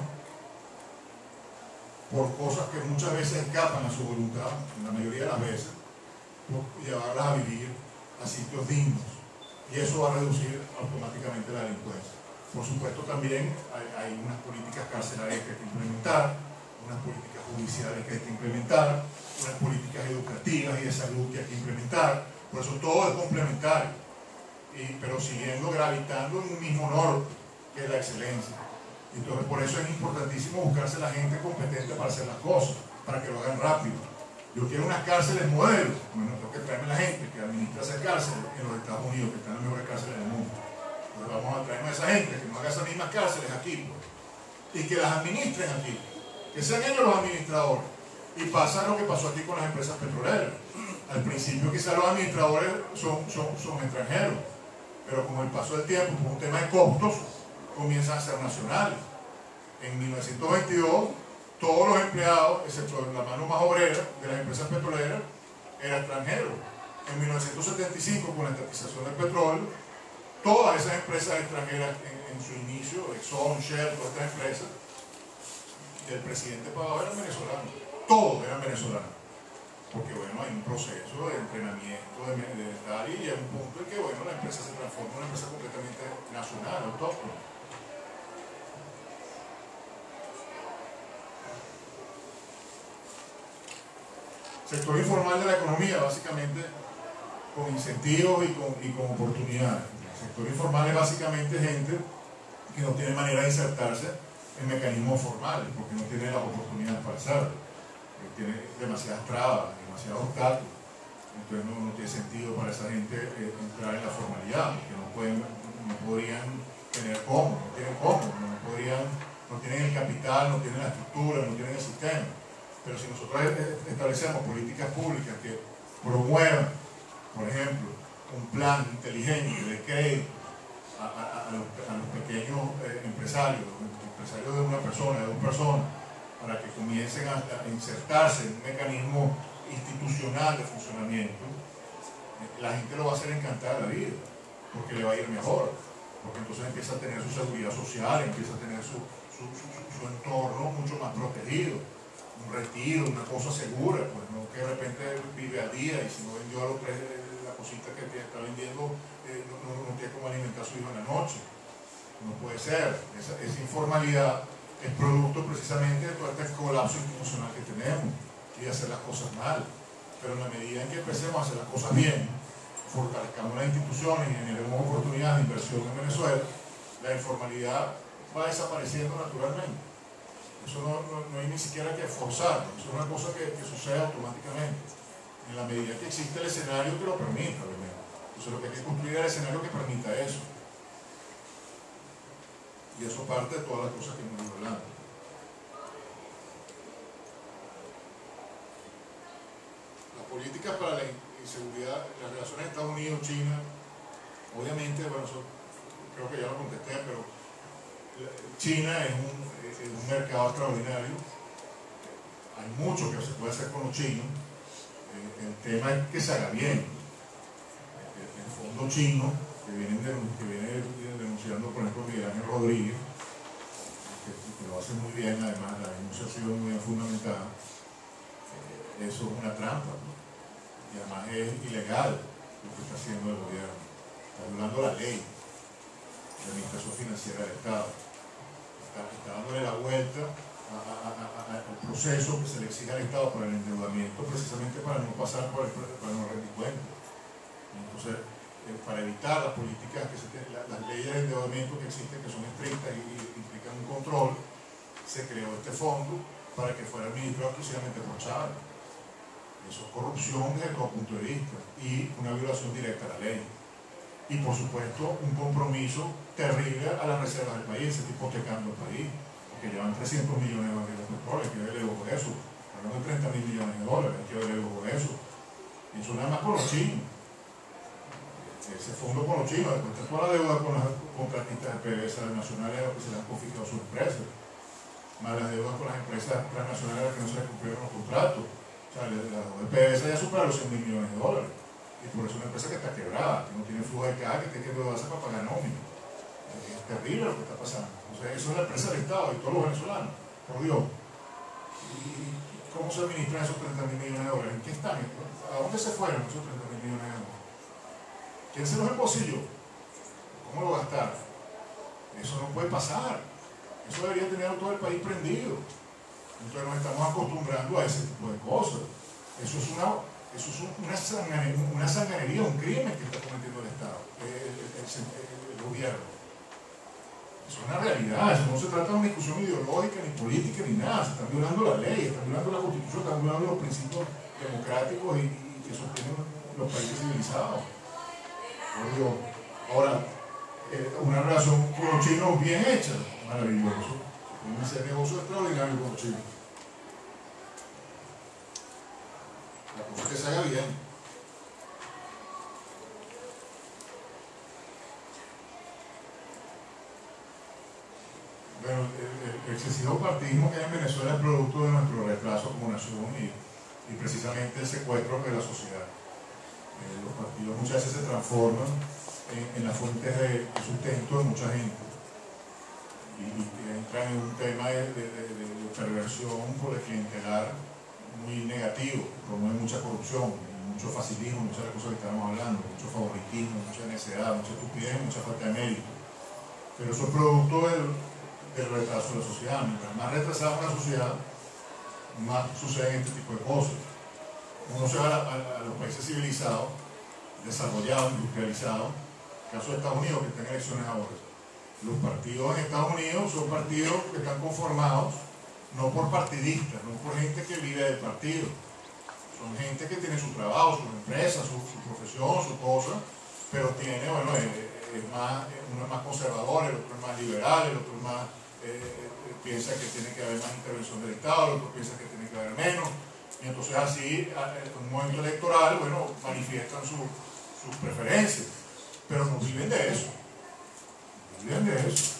por cosas que muchas veces escapan a su voluntad, en la mayoría de las veces, llevarlas a vivir a sitios dignos. Y eso va a reducir automáticamente la delincuencia. Por supuesto, también hay unas políticas carcelarias que hay que implementar, unas políticas judiciales que hay que implementar, unas políticas educativas y de salud que hay que implementar. Por eso todo es complementario, pero siguiendo gravitando en un mismo norte, que es la excelencia. Entonces, por eso es importantísimo buscarse la gente competente para hacer las cosas, para que lo hagan rápido. Yo quiero unas cárceles modelo. Bueno, tengo que traerme la gente que administra esas cárceles en los Estados Unidos, que están en las mejores cárceles del mundo. Entonces vamos a traernos a esa gente que no haga esas mismas cárceles aquí, pues, y que las administren aquí, que sean ellos los administradores. Y pasa lo que pasó aquí con las empresas petroleras. Al principio quizás los administradores son extranjeros, pero con el paso del tiempo, por un tema de costos, comienzan a ser nacionales. En 1922, todos los empleados, excepto la mano más obrera de las empresas petroleras, eran extranjeros. En 1975, con la estatización del petróleo, todas esas empresas extranjeras en su inicio, Exxon, Shell, todas estas empresas, el presidente pagaba eran venezolanos. Todos eran venezolanos. Porque bueno, hay un proceso de entrenamiento, de tal, y llega un punto en que bueno, la empresa se transforma en una empresa completamente nacional, autóctona. Sector informal de la economía, básicamente con incentivos y con oportunidades. El sector informal es básicamente gente que no tiene manera de insertarse en mecanismos formales, porque no tiene las oportunidades para hacerlo. Tiene demasiadas trabas, demasiados obstáculos. Entonces no tiene sentido para esa gente entrar en la formalidad, porque no podrían tener cómo, no tienen cómo, no tienen el capital, no tienen la estructura, no tienen el sistema. Pero si nosotros establecemos políticas públicas que promuevan, por ejemplo, un plan inteligente de crédito a los pequeños empresarios de una persona, de dos personas, para que comiencen a insertarse en un mecanismo institucional de funcionamiento, la gente lo va a hacer encantar la vida, porque le va a ir mejor, porque entonces empieza a tener su seguridad social, empieza a tener su entorno mucho más protegido, un retiro, una cosa segura, pues no que de repente vive al día y si no vendió a los tres la cosita que está vendiendo, no tiene cómo alimentar a su hijo en la noche. No puede ser. Esa informalidad es producto precisamente de todo este colapso institucional que tenemos y de hacer las cosas mal. Pero en la medida en que empecemos a hacer las cosas bien, fortalezcamos las instituciones y generemos oportunidades de inversión en Venezuela, la informalidad va desapareciendo naturalmente. Eso no hay ni siquiera que forzar, eso es una cosa que sucede automáticamente, en la medida que existe el escenario que lo permita, obviamente. Entonces lo que hay que construir es el escenario que permita eso. Y eso parte de todas las cosas que hemos ido hablando. Las políticas para la inseguridad, las relaciones Estados Unidos-China, obviamente, bueno, eso creo que ya lo contesté, pero China es un mercado extraordinario. Hay mucho que se puede hacer con los chinos. El tema es que se haga bien. El fondo chino que viene denunciando, por ejemplo, Miguel Ángel Rodríguez, que lo hace muy bien, además la denuncia ha sido muy bien fundamentada. Eso es una trampa, ¿no? Y además es ilegal lo que está haciendo el gobierno. Está violando la ley de administración financiera del Estado. Está dándole la vuelta al proceso que se le exige al Estado para el endeudamiento, precisamente para no pasar para no rendir cuentas. Entonces, para evitar las políticas, las leyes de endeudamiento que existen, que son estrictas y implican un control, se creó este fondo para que fuera administrado exclusivamente por Chávez. Eso es corrupción desde todo punto de vista y una violación directa a la ley. Y por supuesto un compromiso terrible a las reservas del país, se está hipotecando el país, porque llevan 300 millones de barriles de petróleo, hay que verle ojo a eso, hablando de 30.000 millones de dólares, hay que verle ojo a eso. Y eso nada más con los chinos. Ese fondo con los chinos, después está toda la deuda con las contratistas de PDVSA nacionales a los que se le han confiscado sus empresas. más las deudas con las empresas transnacionales a las que no se les cumplieron los contratos. O sea, la PDVSA ya supera los 100.000 millones de dólares. Y por eso es una empresa que está quebrada, que no tiene flujo de caja, que tiene que endeudarse para pagar nómina. Es terrible lo que está pasando. O sea, eso es la empresa del Estado y todos los venezolanos, por Dios. ¿Y cómo se administran esos 30.000 millones de dólares? ¿En qué están? ¿A dónde se fueron esos 30.000 millones de dólares? ¿Quién se los embolsilló? ¿Cómo lo gastaron? Eso no puede pasar. Eso debería tener todo el país prendido. Entonces nos estamos acostumbrando a ese tipo de cosas. Eso es una sanganería, un crimen que está cometiendo el Estado, el gobierno. Eso es una realidad, eso no se trata de una discusión ideológica, ni política, ni nada. Se están violando la ley, están violando la Constitución, están violando los principios democráticos y que sostienen los países civilizados. Por Dios. Ahora, una relación con los chinos bien hecha, maravilloso. Pueden hacer negocios extraordinarios con los chinos. La cosa es que se haga bien. Bueno, el excesivo partidismo que hay en Venezuela es producto de nuestro retraso como nación y precisamente el secuestro de la sociedad. Los partidos muchas veces se transforman en las fuentes de sustento de mucha gente y entran en un tema de perversión por el clientelar muy negativo, promueve mucha corrupción, mucho facilismo, muchas de las cosas que estamos hablando, mucho favoritismo, mucha necedad, mucha estupidez, mucha falta de mérito. Pero eso es producto del retraso de la sociedad. Mientras más retrasada una sociedad, más suceden este tipo de cosas. Uno se va a los países civilizados, desarrollados, industrializados, el caso de Estados Unidos, que están en elecciones ahora. Los partidos en Estados Unidos son partidos que están conformados no por partidistas, no por gente que vive del partido. Son gente que tiene su trabajo, su empresa, su profesión, su cosa, pero tiene, bueno, uno es más conservador, el otro es más liberal, el otro es más, piensa que tiene que haber más intervención del Estado, el otro piensa que tiene que haber menos. Y entonces así, en un momento electoral, bueno, manifiestan sus preferencias, pero no viven de eso. No viven de eso.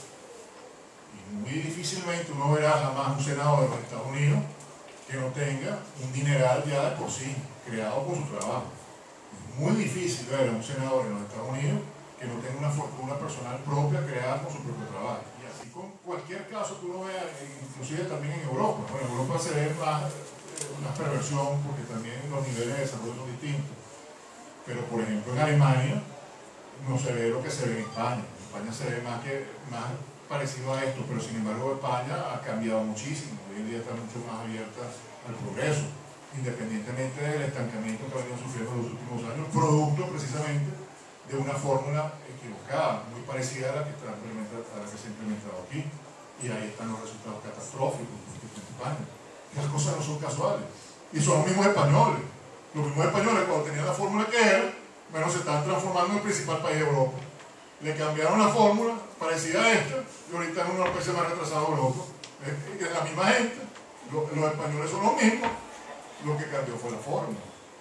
Y muy difícilmente uno verá jamás un senador de los Estados Unidos que no tenga un dineral ya de por sí, creado por su trabajo. Es muy difícil ver a un senador en los Estados Unidos que no tenga una fortuna personal propia creada por su propio trabajo. Y así con cualquier caso que uno vea, inclusive también en Europa. Bueno, en Europa se ve más una perversión porque también los niveles de desarrollo son distintos. Pero por ejemplo en Alemania no se ve lo que se ve en España. En España se ve más parecido a esto, pero sin embargo España ha cambiado muchísimo. Hoy en día está mucho más abierta al progreso, independientemente del estancamiento que ha venido sufriendo en los últimos años, producto precisamente de una fórmula equivocada, muy parecida a la que se ha implementado aquí. Y ahí están los resultados catastróficos en España. Las cosas no son casuales. Y son los mismos españoles. Los mismos españoles cuando tenían la fórmula que era, bueno, se están transformando en el principal país de Europa. Le cambiaron la fórmula, parecida a esta, y ahorita es uno de los países más retrasados de Europa. Es la misma gente, los españoles son los mismos, lo que cambió fue la fórmula.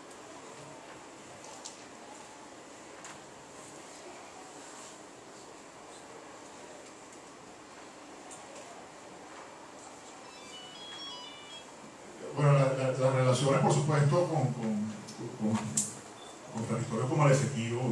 Bueno, las relaciones, por supuesto, con territorios como el Esequibo,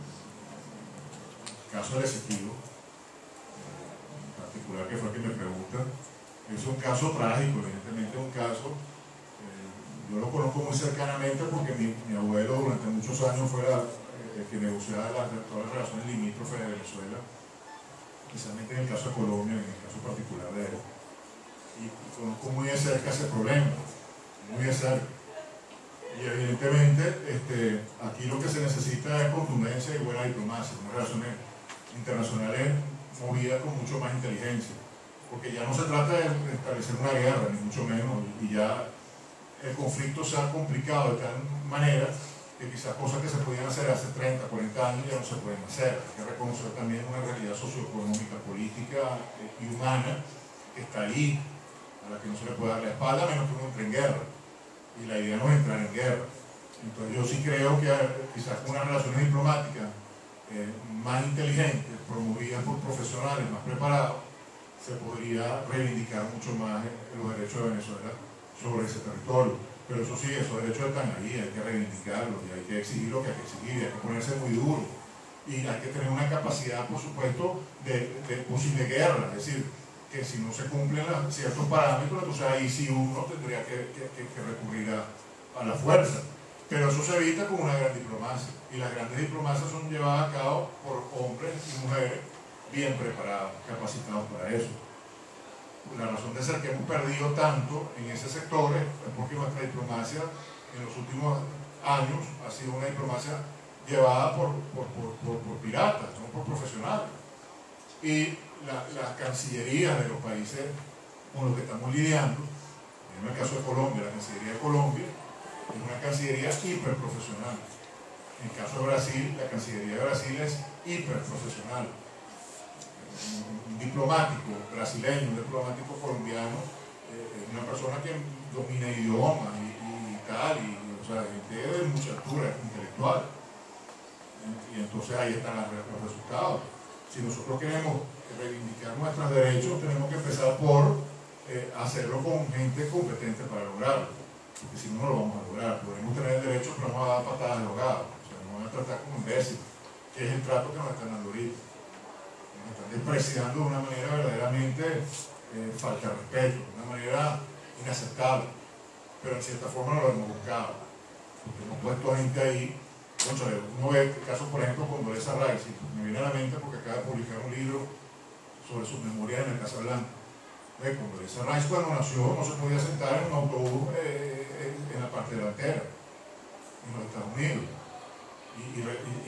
el caso del Esequibo, en particular, que fue el que me pregunta, es un caso trágico, evidentemente un caso, yo lo conozco muy cercanamente porque mi abuelo durante muchos años fue el que negociaba todas las relaciones limítrofes de Venezuela, especialmente en el caso de Colombia, en el caso particular de él, y conozco muy de cerca ese problema, muy de cerca. Y evidentemente aquí lo que se necesita es contundencia y buena diplomacia, unas relaciones internacionales movidas con mucho más inteligencia, porque ya no se trata de establecer una guerra, ni mucho menos, y ya el conflicto se ha complicado de tal manera que quizás cosas que se podían hacer hace 30, 40 años ya no se pueden hacer. Hay que reconocer también una realidad socioeconómica, política y humana que está ahí, a la que no se le puede dar la espalda a menos que uno entre en guerra. Y la idea no es entrar en guerra. Entonces yo sí creo que quizás unas relaciones diplomáticas más inteligentes, promovidas por profesionales más preparados, se podría reivindicar mucho más los derechos de Venezuela sobre ese territorio. Pero eso sí, esos derechos están ahí, hay que reivindicarlos y hay que exigir lo que hay que exigir, hay que ponerse muy duro. Y hay que tener una capacidad, por supuesto, de posible guerra, es decir, que si no se cumplen ciertos parámetros, entonces ahí sí uno tendría que recurrir a la fuerza. Pero eso se evita con una gran diplomacia, y las grandes diplomacias son llevadas a cabo por hombres y mujeres bien preparados, capacitados para eso. La razón de ser que hemos perdido tanto en ese sector es porque nuestra diplomacia en los últimos años ha sido una diplomacia llevada por piratas, no por profesionales. Y las cancillerías de los países con los que estamos lidiando, en el caso de Colombia, la Cancillería de Colombia es una cancillería hiperprofesional. En el caso de Brasil, la Cancillería de Brasil es hiperprofesional. Un diplomático brasileño, un diplomático colombiano, una persona que domina idiomas y tal, o sea, de mucha altura intelectual. Y entonces ahí están los resultados. Si nosotros queremos reivindicar nuestros derechos, tenemos que empezar por hacerlo con gente competente para lograrlo, porque si no, no lo vamos a lograr. Podemos tener derechos, pero vamos a dar patadas de ahogado, o sea, nos van a tratar como imbéciles, que es el trato que nos están dando ahorita. Nos están despreciando de una manera verdaderamente falta de respeto, de una manera inaceptable, pero en cierta forma no lo hemos buscado, porque hemos puesto gente ahí. Uno ve casos, por ejemplo, con Condoleezza Rice, me viene a la mente porque acaba de publicar un libro sobre sus memorias en el Casablanca. Condoleezza Rice, cuando nació, no se podía sentar en un autobús en la parte delantera, en los Estados Unidos. Y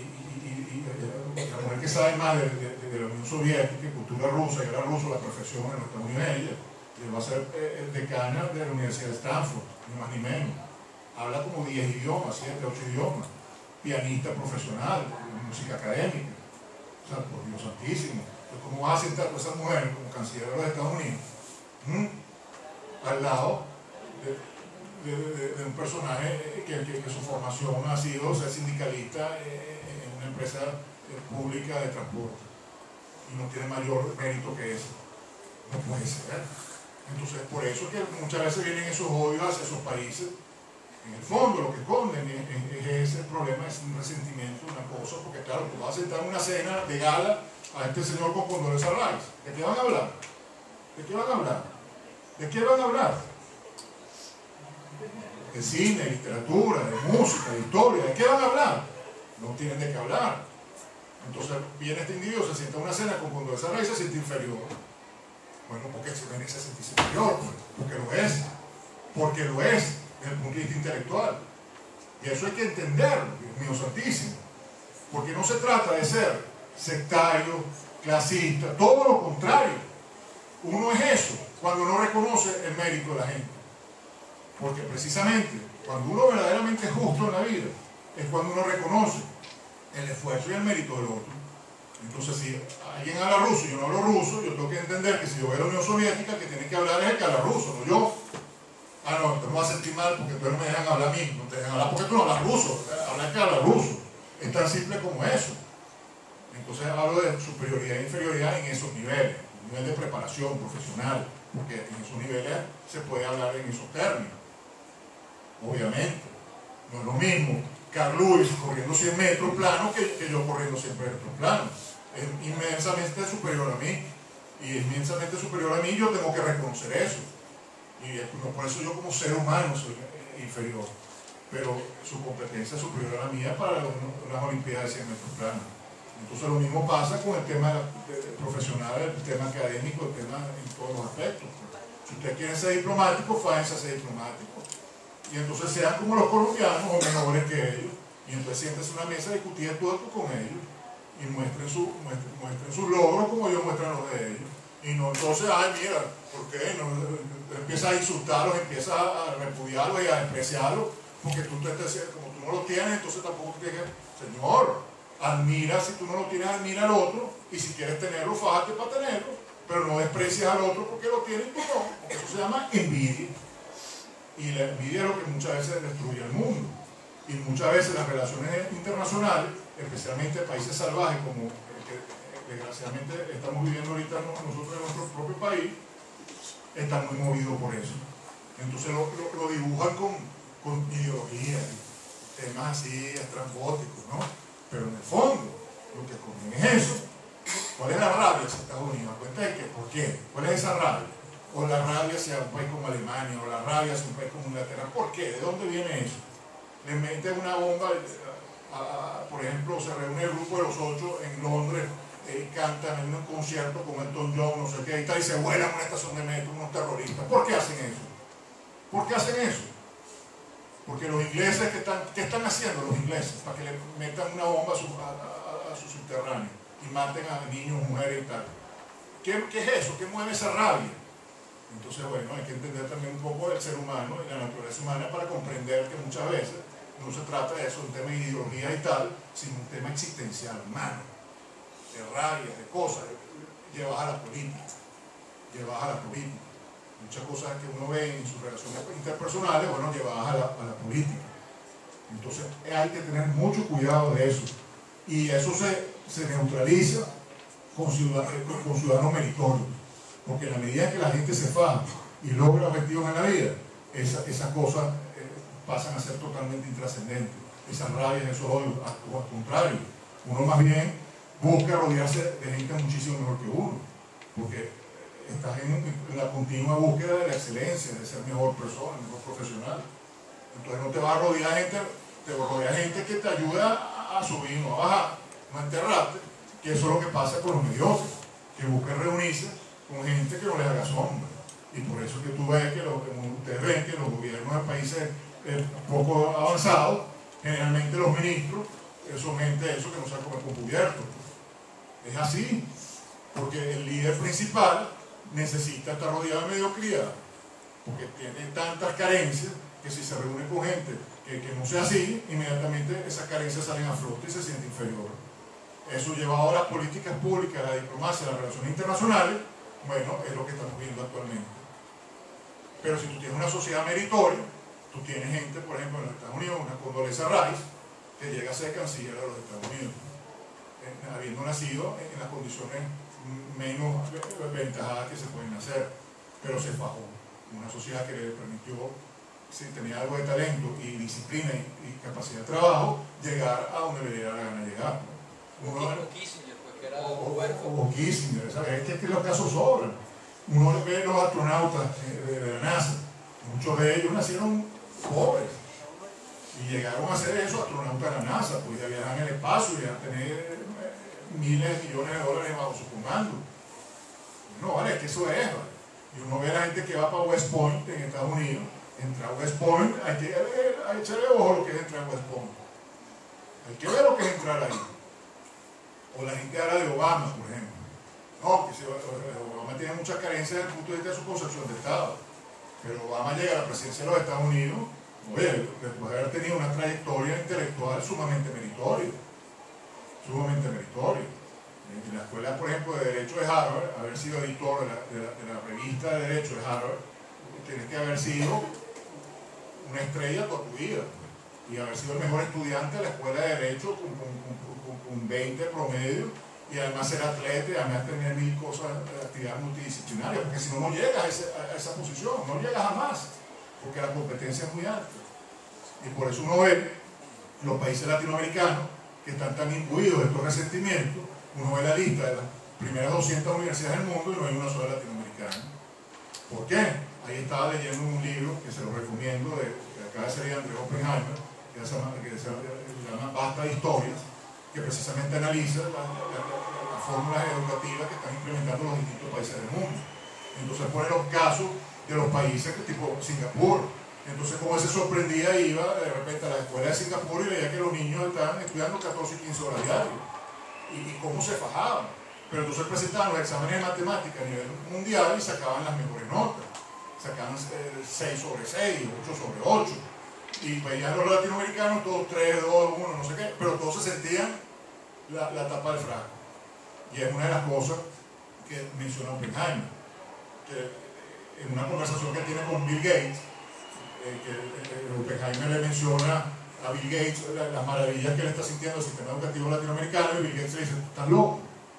la mujer que sabe más de la Unión Soviética, cultura rusa, y era ruso a la perfección en los Estados Unidos, ella llegó a ser decana de la Universidad de Stanford, ni más ni menos. Habla como 10 idiomas, 7, 8 idiomas. Pianista profesional, música académica. O sea, por Dios santísimo. Entonces, ¿cómo vas a sentar a esa mujer como canciller de los Estados Unidos al lado de un personaje que su formación ha sido ser sindicalista en una empresa pública de transporte y no tiene mayor mérito que eso? No puede ser. Entonces, por eso es que muchas veces vienen esos odios hacia esos países. En el fondo lo que esconden es ese problema, es un resentimiento, una cosa, porque claro, tú vas a sentar en una cena de gala a este señor con Condoleezza Rice. ¿De qué van a hablar? ¿De qué van a hablar? ¿De qué van a hablar? De cine, de literatura, de música, de historia. ¿De qué van a hablar? No tienen de qué hablar. Entonces viene este individuo, se sienta en una cena con Condoleezza Rice y se siente inferior. Bueno, porque se merece sentirse inferior, porque lo es. Porque lo es. Desde el punto de vista intelectual. Y eso hay que entenderlo, Dios mío santísimo. Porque no se trata de ser sectario, clasista, todo lo contrario. Uno es eso, cuando no reconoce el mérito de la gente. Porque precisamente, cuando uno verdaderamente es justo en la vida, es cuando uno reconoce el esfuerzo y el mérito del otro. Entonces, si alguien habla ruso y yo no hablo ruso, yo tengo que entender que si yo voy a la Unión Soviética, el que tiene que hablar es el que habla ruso, no yo. Ah, no, entonces me vas a sentir mal porque tú no me dejan hablar a mí, no te dejan hablar porque tú no hablas ruso, hablas que hablas ruso. Es tan simple como eso. Entonces hablo de superioridad e inferioridad en esos niveles, un nivel de preparación profesional, porque en esos niveles se puede hablar en esos términos. Obviamente, no es lo mismo Carl Lewis corriendo 100 metros plano que yo corriendo 100 metros plano. Es inmensamente superior a mí, y es inmensamente superior a mí, yo tengo que reconocer eso. Y por eso yo como ser humano soy inferior, pero su competencia es superior a la mía para las Olimpiadas de 100 metros planos. Entonces lo mismo pasa con el tema profesional, el tema académico, el tema en todos los aspectos. Si ustedes quieren ser diplomáticos, fájense a ser diplomáticos. Y entonces sean como los colombianos o mejores que ellos. Y entonces siéntense en una mesa a discutir todo esto con ellos. Y muestren sus logros como ellos muestran los de ellos. Y no entonces, ay mira, ¿por qué? No, empieza a insultarlos, empieza a repudiarlos y a despreciarlos, porque como tú no lo tienes, entonces tampoco tú tienes que, señor, admira, si tú no lo tienes, admira al otro, y si quieres tenerlo, fájate para tenerlo, pero no desprecias al otro porque lo tiene y tú no, porque eso se llama envidia. Y la envidia es lo que muchas veces destruye al mundo. Y muchas veces las relaciones internacionales, especialmente países salvajes como desgraciadamente estamos viviendo ahorita nosotros en nuestro propio país, están muy movidos por eso. Entonces lo dibujan con ideología, temas así estrambóticos, ¿no? Pero en el fondo, lo que comen es eso. ¿Cuál es la rabia hacia Estados Unidos? ¿Cuenta de qué? ¿Por qué? ¿Cuál es esa rabia? O la rabia hacia un país como Alemania, o la rabia hacia un país como Inglaterra. ¿Por qué? ¿De dónde viene eso? Le meten una bomba, por ejemplo, se reúne el grupo de los 8 en Londres, cantan en un concierto con Elton John, no sé qué, y se vuelan a una estación de metro unos terroristas. ¿Por qué hacen eso? ¿Por qué hacen eso? Porque los ingleses, ¿qué están haciendo los ingleses? Para que le metan una bomba a sus subterráneos y maten a niños, mujeres y tal. ¿Qué es eso? ¿Qué mueve esa rabia? Entonces, bueno, hay que entender también un poco del ser humano y la naturaleza humana para comprender que muchas veces no se trata de eso, un tema de ideología y tal, sino un tema existencial, humano, de rabia, de cosas, llevadas a la política, Muchas cosas que uno ve en sus relaciones interpersonales, bueno, llevadas a la política. Entonces hay que tener mucho cuidado de eso. Y eso se neutraliza con ciudadanos meritorios. Porque en la medida en que la gente se faja y logra objetivos en la vida, esas cosas pasan a ser totalmente intrascendentes. Esas rabias, esos odios, al contrario. Uno más bien busca rodearse de gente muchísimo mejor que uno. Porque estás en la continua búsqueda de la excelencia, de ser mejor persona, mejor profesional. Entonces no te vas a rodear gente, te rodea gente que te ayuda a subir, no a bajar, no a enterrarte, que eso es lo que pasa con los mediocres, que buscan reunirse con gente que no les haga sombra. Y por eso que tú ves que ustedes ven que los gobiernos de países poco avanzados, generalmente los ministros son gente de eso que no sabe comer con cubierto. Es así, porque el líder principal necesita estar rodeado de mediocridad, porque tiene tantas carencias que si se reúne con gente que no sea así, inmediatamente esas carencias salen a flote y se siente inferior. Eso llevado a las políticas públicas, a la diplomacia, a las relaciones internacionales, bueno, es lo que estamos viendo actualmente. Pero si tú tienes una sociedad meritoria, tú tienes gente, por ejemplo, en los Estados Unidos, una Condoleezza Rice, que llega a ser canciller de los Estados Unidos, habiendo nacido en las condiciones menos ventajadas que se pueden hacer, pero se fajó. Una sociedad que le permitió, si tenía algo de talento y disciplina y capacidad de trabajo, llegar a donde le diera la gana llegar. O Kissinger, ¿sabes? Es que los casos sobran. Uno ve los astronautas de la NASA, muchos de ellos nacieron pobres y llegaron a ser eso, astronautas de la NASA, pues ya viajan en el espacio y a tener miles de millones de dólares bajo su comando. No, vale, es que eso es, ¿vale? Y uno ve a la gente que va para West Point en Estados Unidos, entrar a West Point, hay que echarle ojo a lo que es entrar a West Point. Hay que ver lo que es entrar ahí. O la gente habla de Obama, por ejemplo. No, que Obama tiene muchas carencias desde el punto de vista de su concepción de Estado. Pero Obama llega a la presidencia de los Estados Unidos, oye, después de haber tenido una trayectoria intelectual sumamente meritoria. En la escuela, por ejemplo, de Derecho de Harvard, haber sido editor de la revista de Derecho de Harvard, tienes que haber sido una estrella toda tu vida. Y haber sido el mejor estudiante de la escuela de Derecho con 20 promedio, y además ser atleta y además tener 1000 cosas de actividades multidisciplinarias, porque si no, no llegas a esa posición, no llegas jamás, porque la competencia es muy alta. Y por eso uno ve los países latinoamericanos que están tan imbuidos de estos resentimientos, uno ve la lista de las primeras 200 universidades del mundo y no hay una sola latinoamericana. ¿Por qué? Ahí estaba leyendo un libro que se lo recomiendo, que acaba de salir de Andrés Oppenheimer, que se llama Basta de Historias, que precisamente analiza las fórmulas educativas que están implementando los distintos países del mundo. Entonces pone los casos de los países tipo Singapur. Entonces, como él se sorprendía, iba de repente a la escuela de Singapur y veía que los niños estaban estudiando 14 y 15 horas diarias. Y cómo se fajaban. Pero entonces presentaban los exámenes de matemáticas a nivel mundial y sacaban las mejores notas. Sacaban 6 sobre 6, 8 sobre 8. Y veían los latinoamericanos todos 3, 2, 1, no sé qué, pero todos se sentían la tapa del frasco. Y es una de las cosas que menciona Oppenheimer, que en una conversación que tiene con Bill Gates, que Oppenheimer le menciona a Bill Gates las maravillas que le está sintiendo el sistema educativo latinoamericano, y Bill Gates le dice: tú estás loco,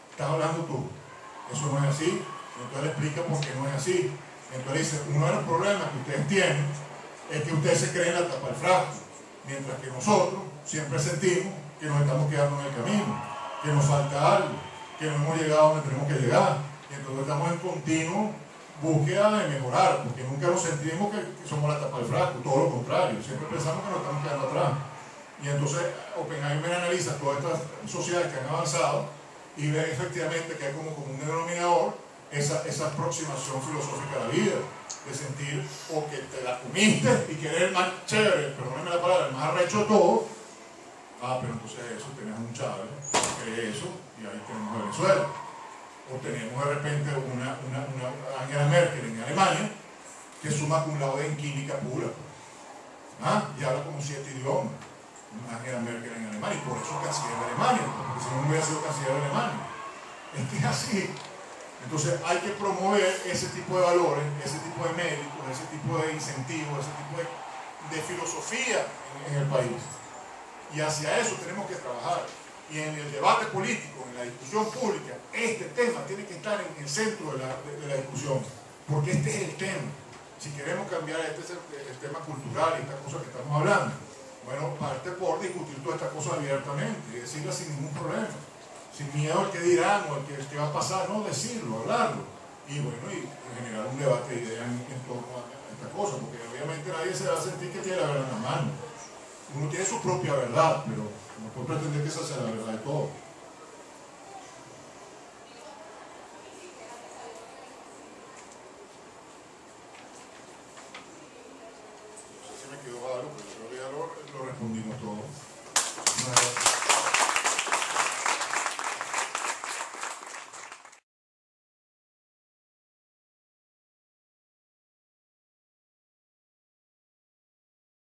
estás hablando tú, eso no es así. Entonces le explica por qué no es así. Entonces dice, uno de los problemas que ustedes tienen es que ustedes se creen la tapa del frasco, mientras que nosotros siempre sentimos que nos estamos quedando en el camino, que nos falta algo, que no hemos llegado donde tenemos que llegar, y entonces estamos en continuo búsqueda de mejorar, porque nunca nos sentimos que somos la tapa del frasco, todo lo contrario, siempre pensamos que nos estamos quedando atrás. Y entonces Oppenheimer analiza todas estas sociedades que han avanzado y ve efectivamente que hay como un denominador esa aproximación filosófica a la vida, de sentir o que te la comiste y que eres el más chévere, perdónenme la palabra, el más arrecho de todo. Pero entonces eso, tenemos un Chávez, cree eso, y ahí tenemos Venezuela. O tenemos de repente una Angela Merkel en Alemania, que suma cum laude en química pura. Y habla como 7 idiomas. Angela Merkel en Alemania, y por eso es canciller de Alemania, porque si no hubiera sido canciller de Alemania. Es que es así. Entonces hay que promover ese tipo de valores, ese tipo de méritos, ese tipo de incentivos, ese tipo de filosofía en el país. Y hacia eso tenemos que trabajar. Y en el debate político, en la discusión pública, este tema tiene que estar en el centro de la discusión, porque este es el tema. Si queremos cambiar el tema cultural y esta cosa que estamos hablando, bueno, parte por discutir todas estas cosas abiertamente y decirlas sin ningún problema, sin miedo al que dirán o al que va a pasar, no, decirlo, hablarlo, y bueno, y generar un debate de ideas en torno a esta cosa, porque obviamente nadie se va a sentir que tiene la verdad en la mano. Uno tiene su propia verdad, pero no puede pretender que esa sea la verdad de todo. No sé si me quedó algo, pero creo que ya lo respondimos todo.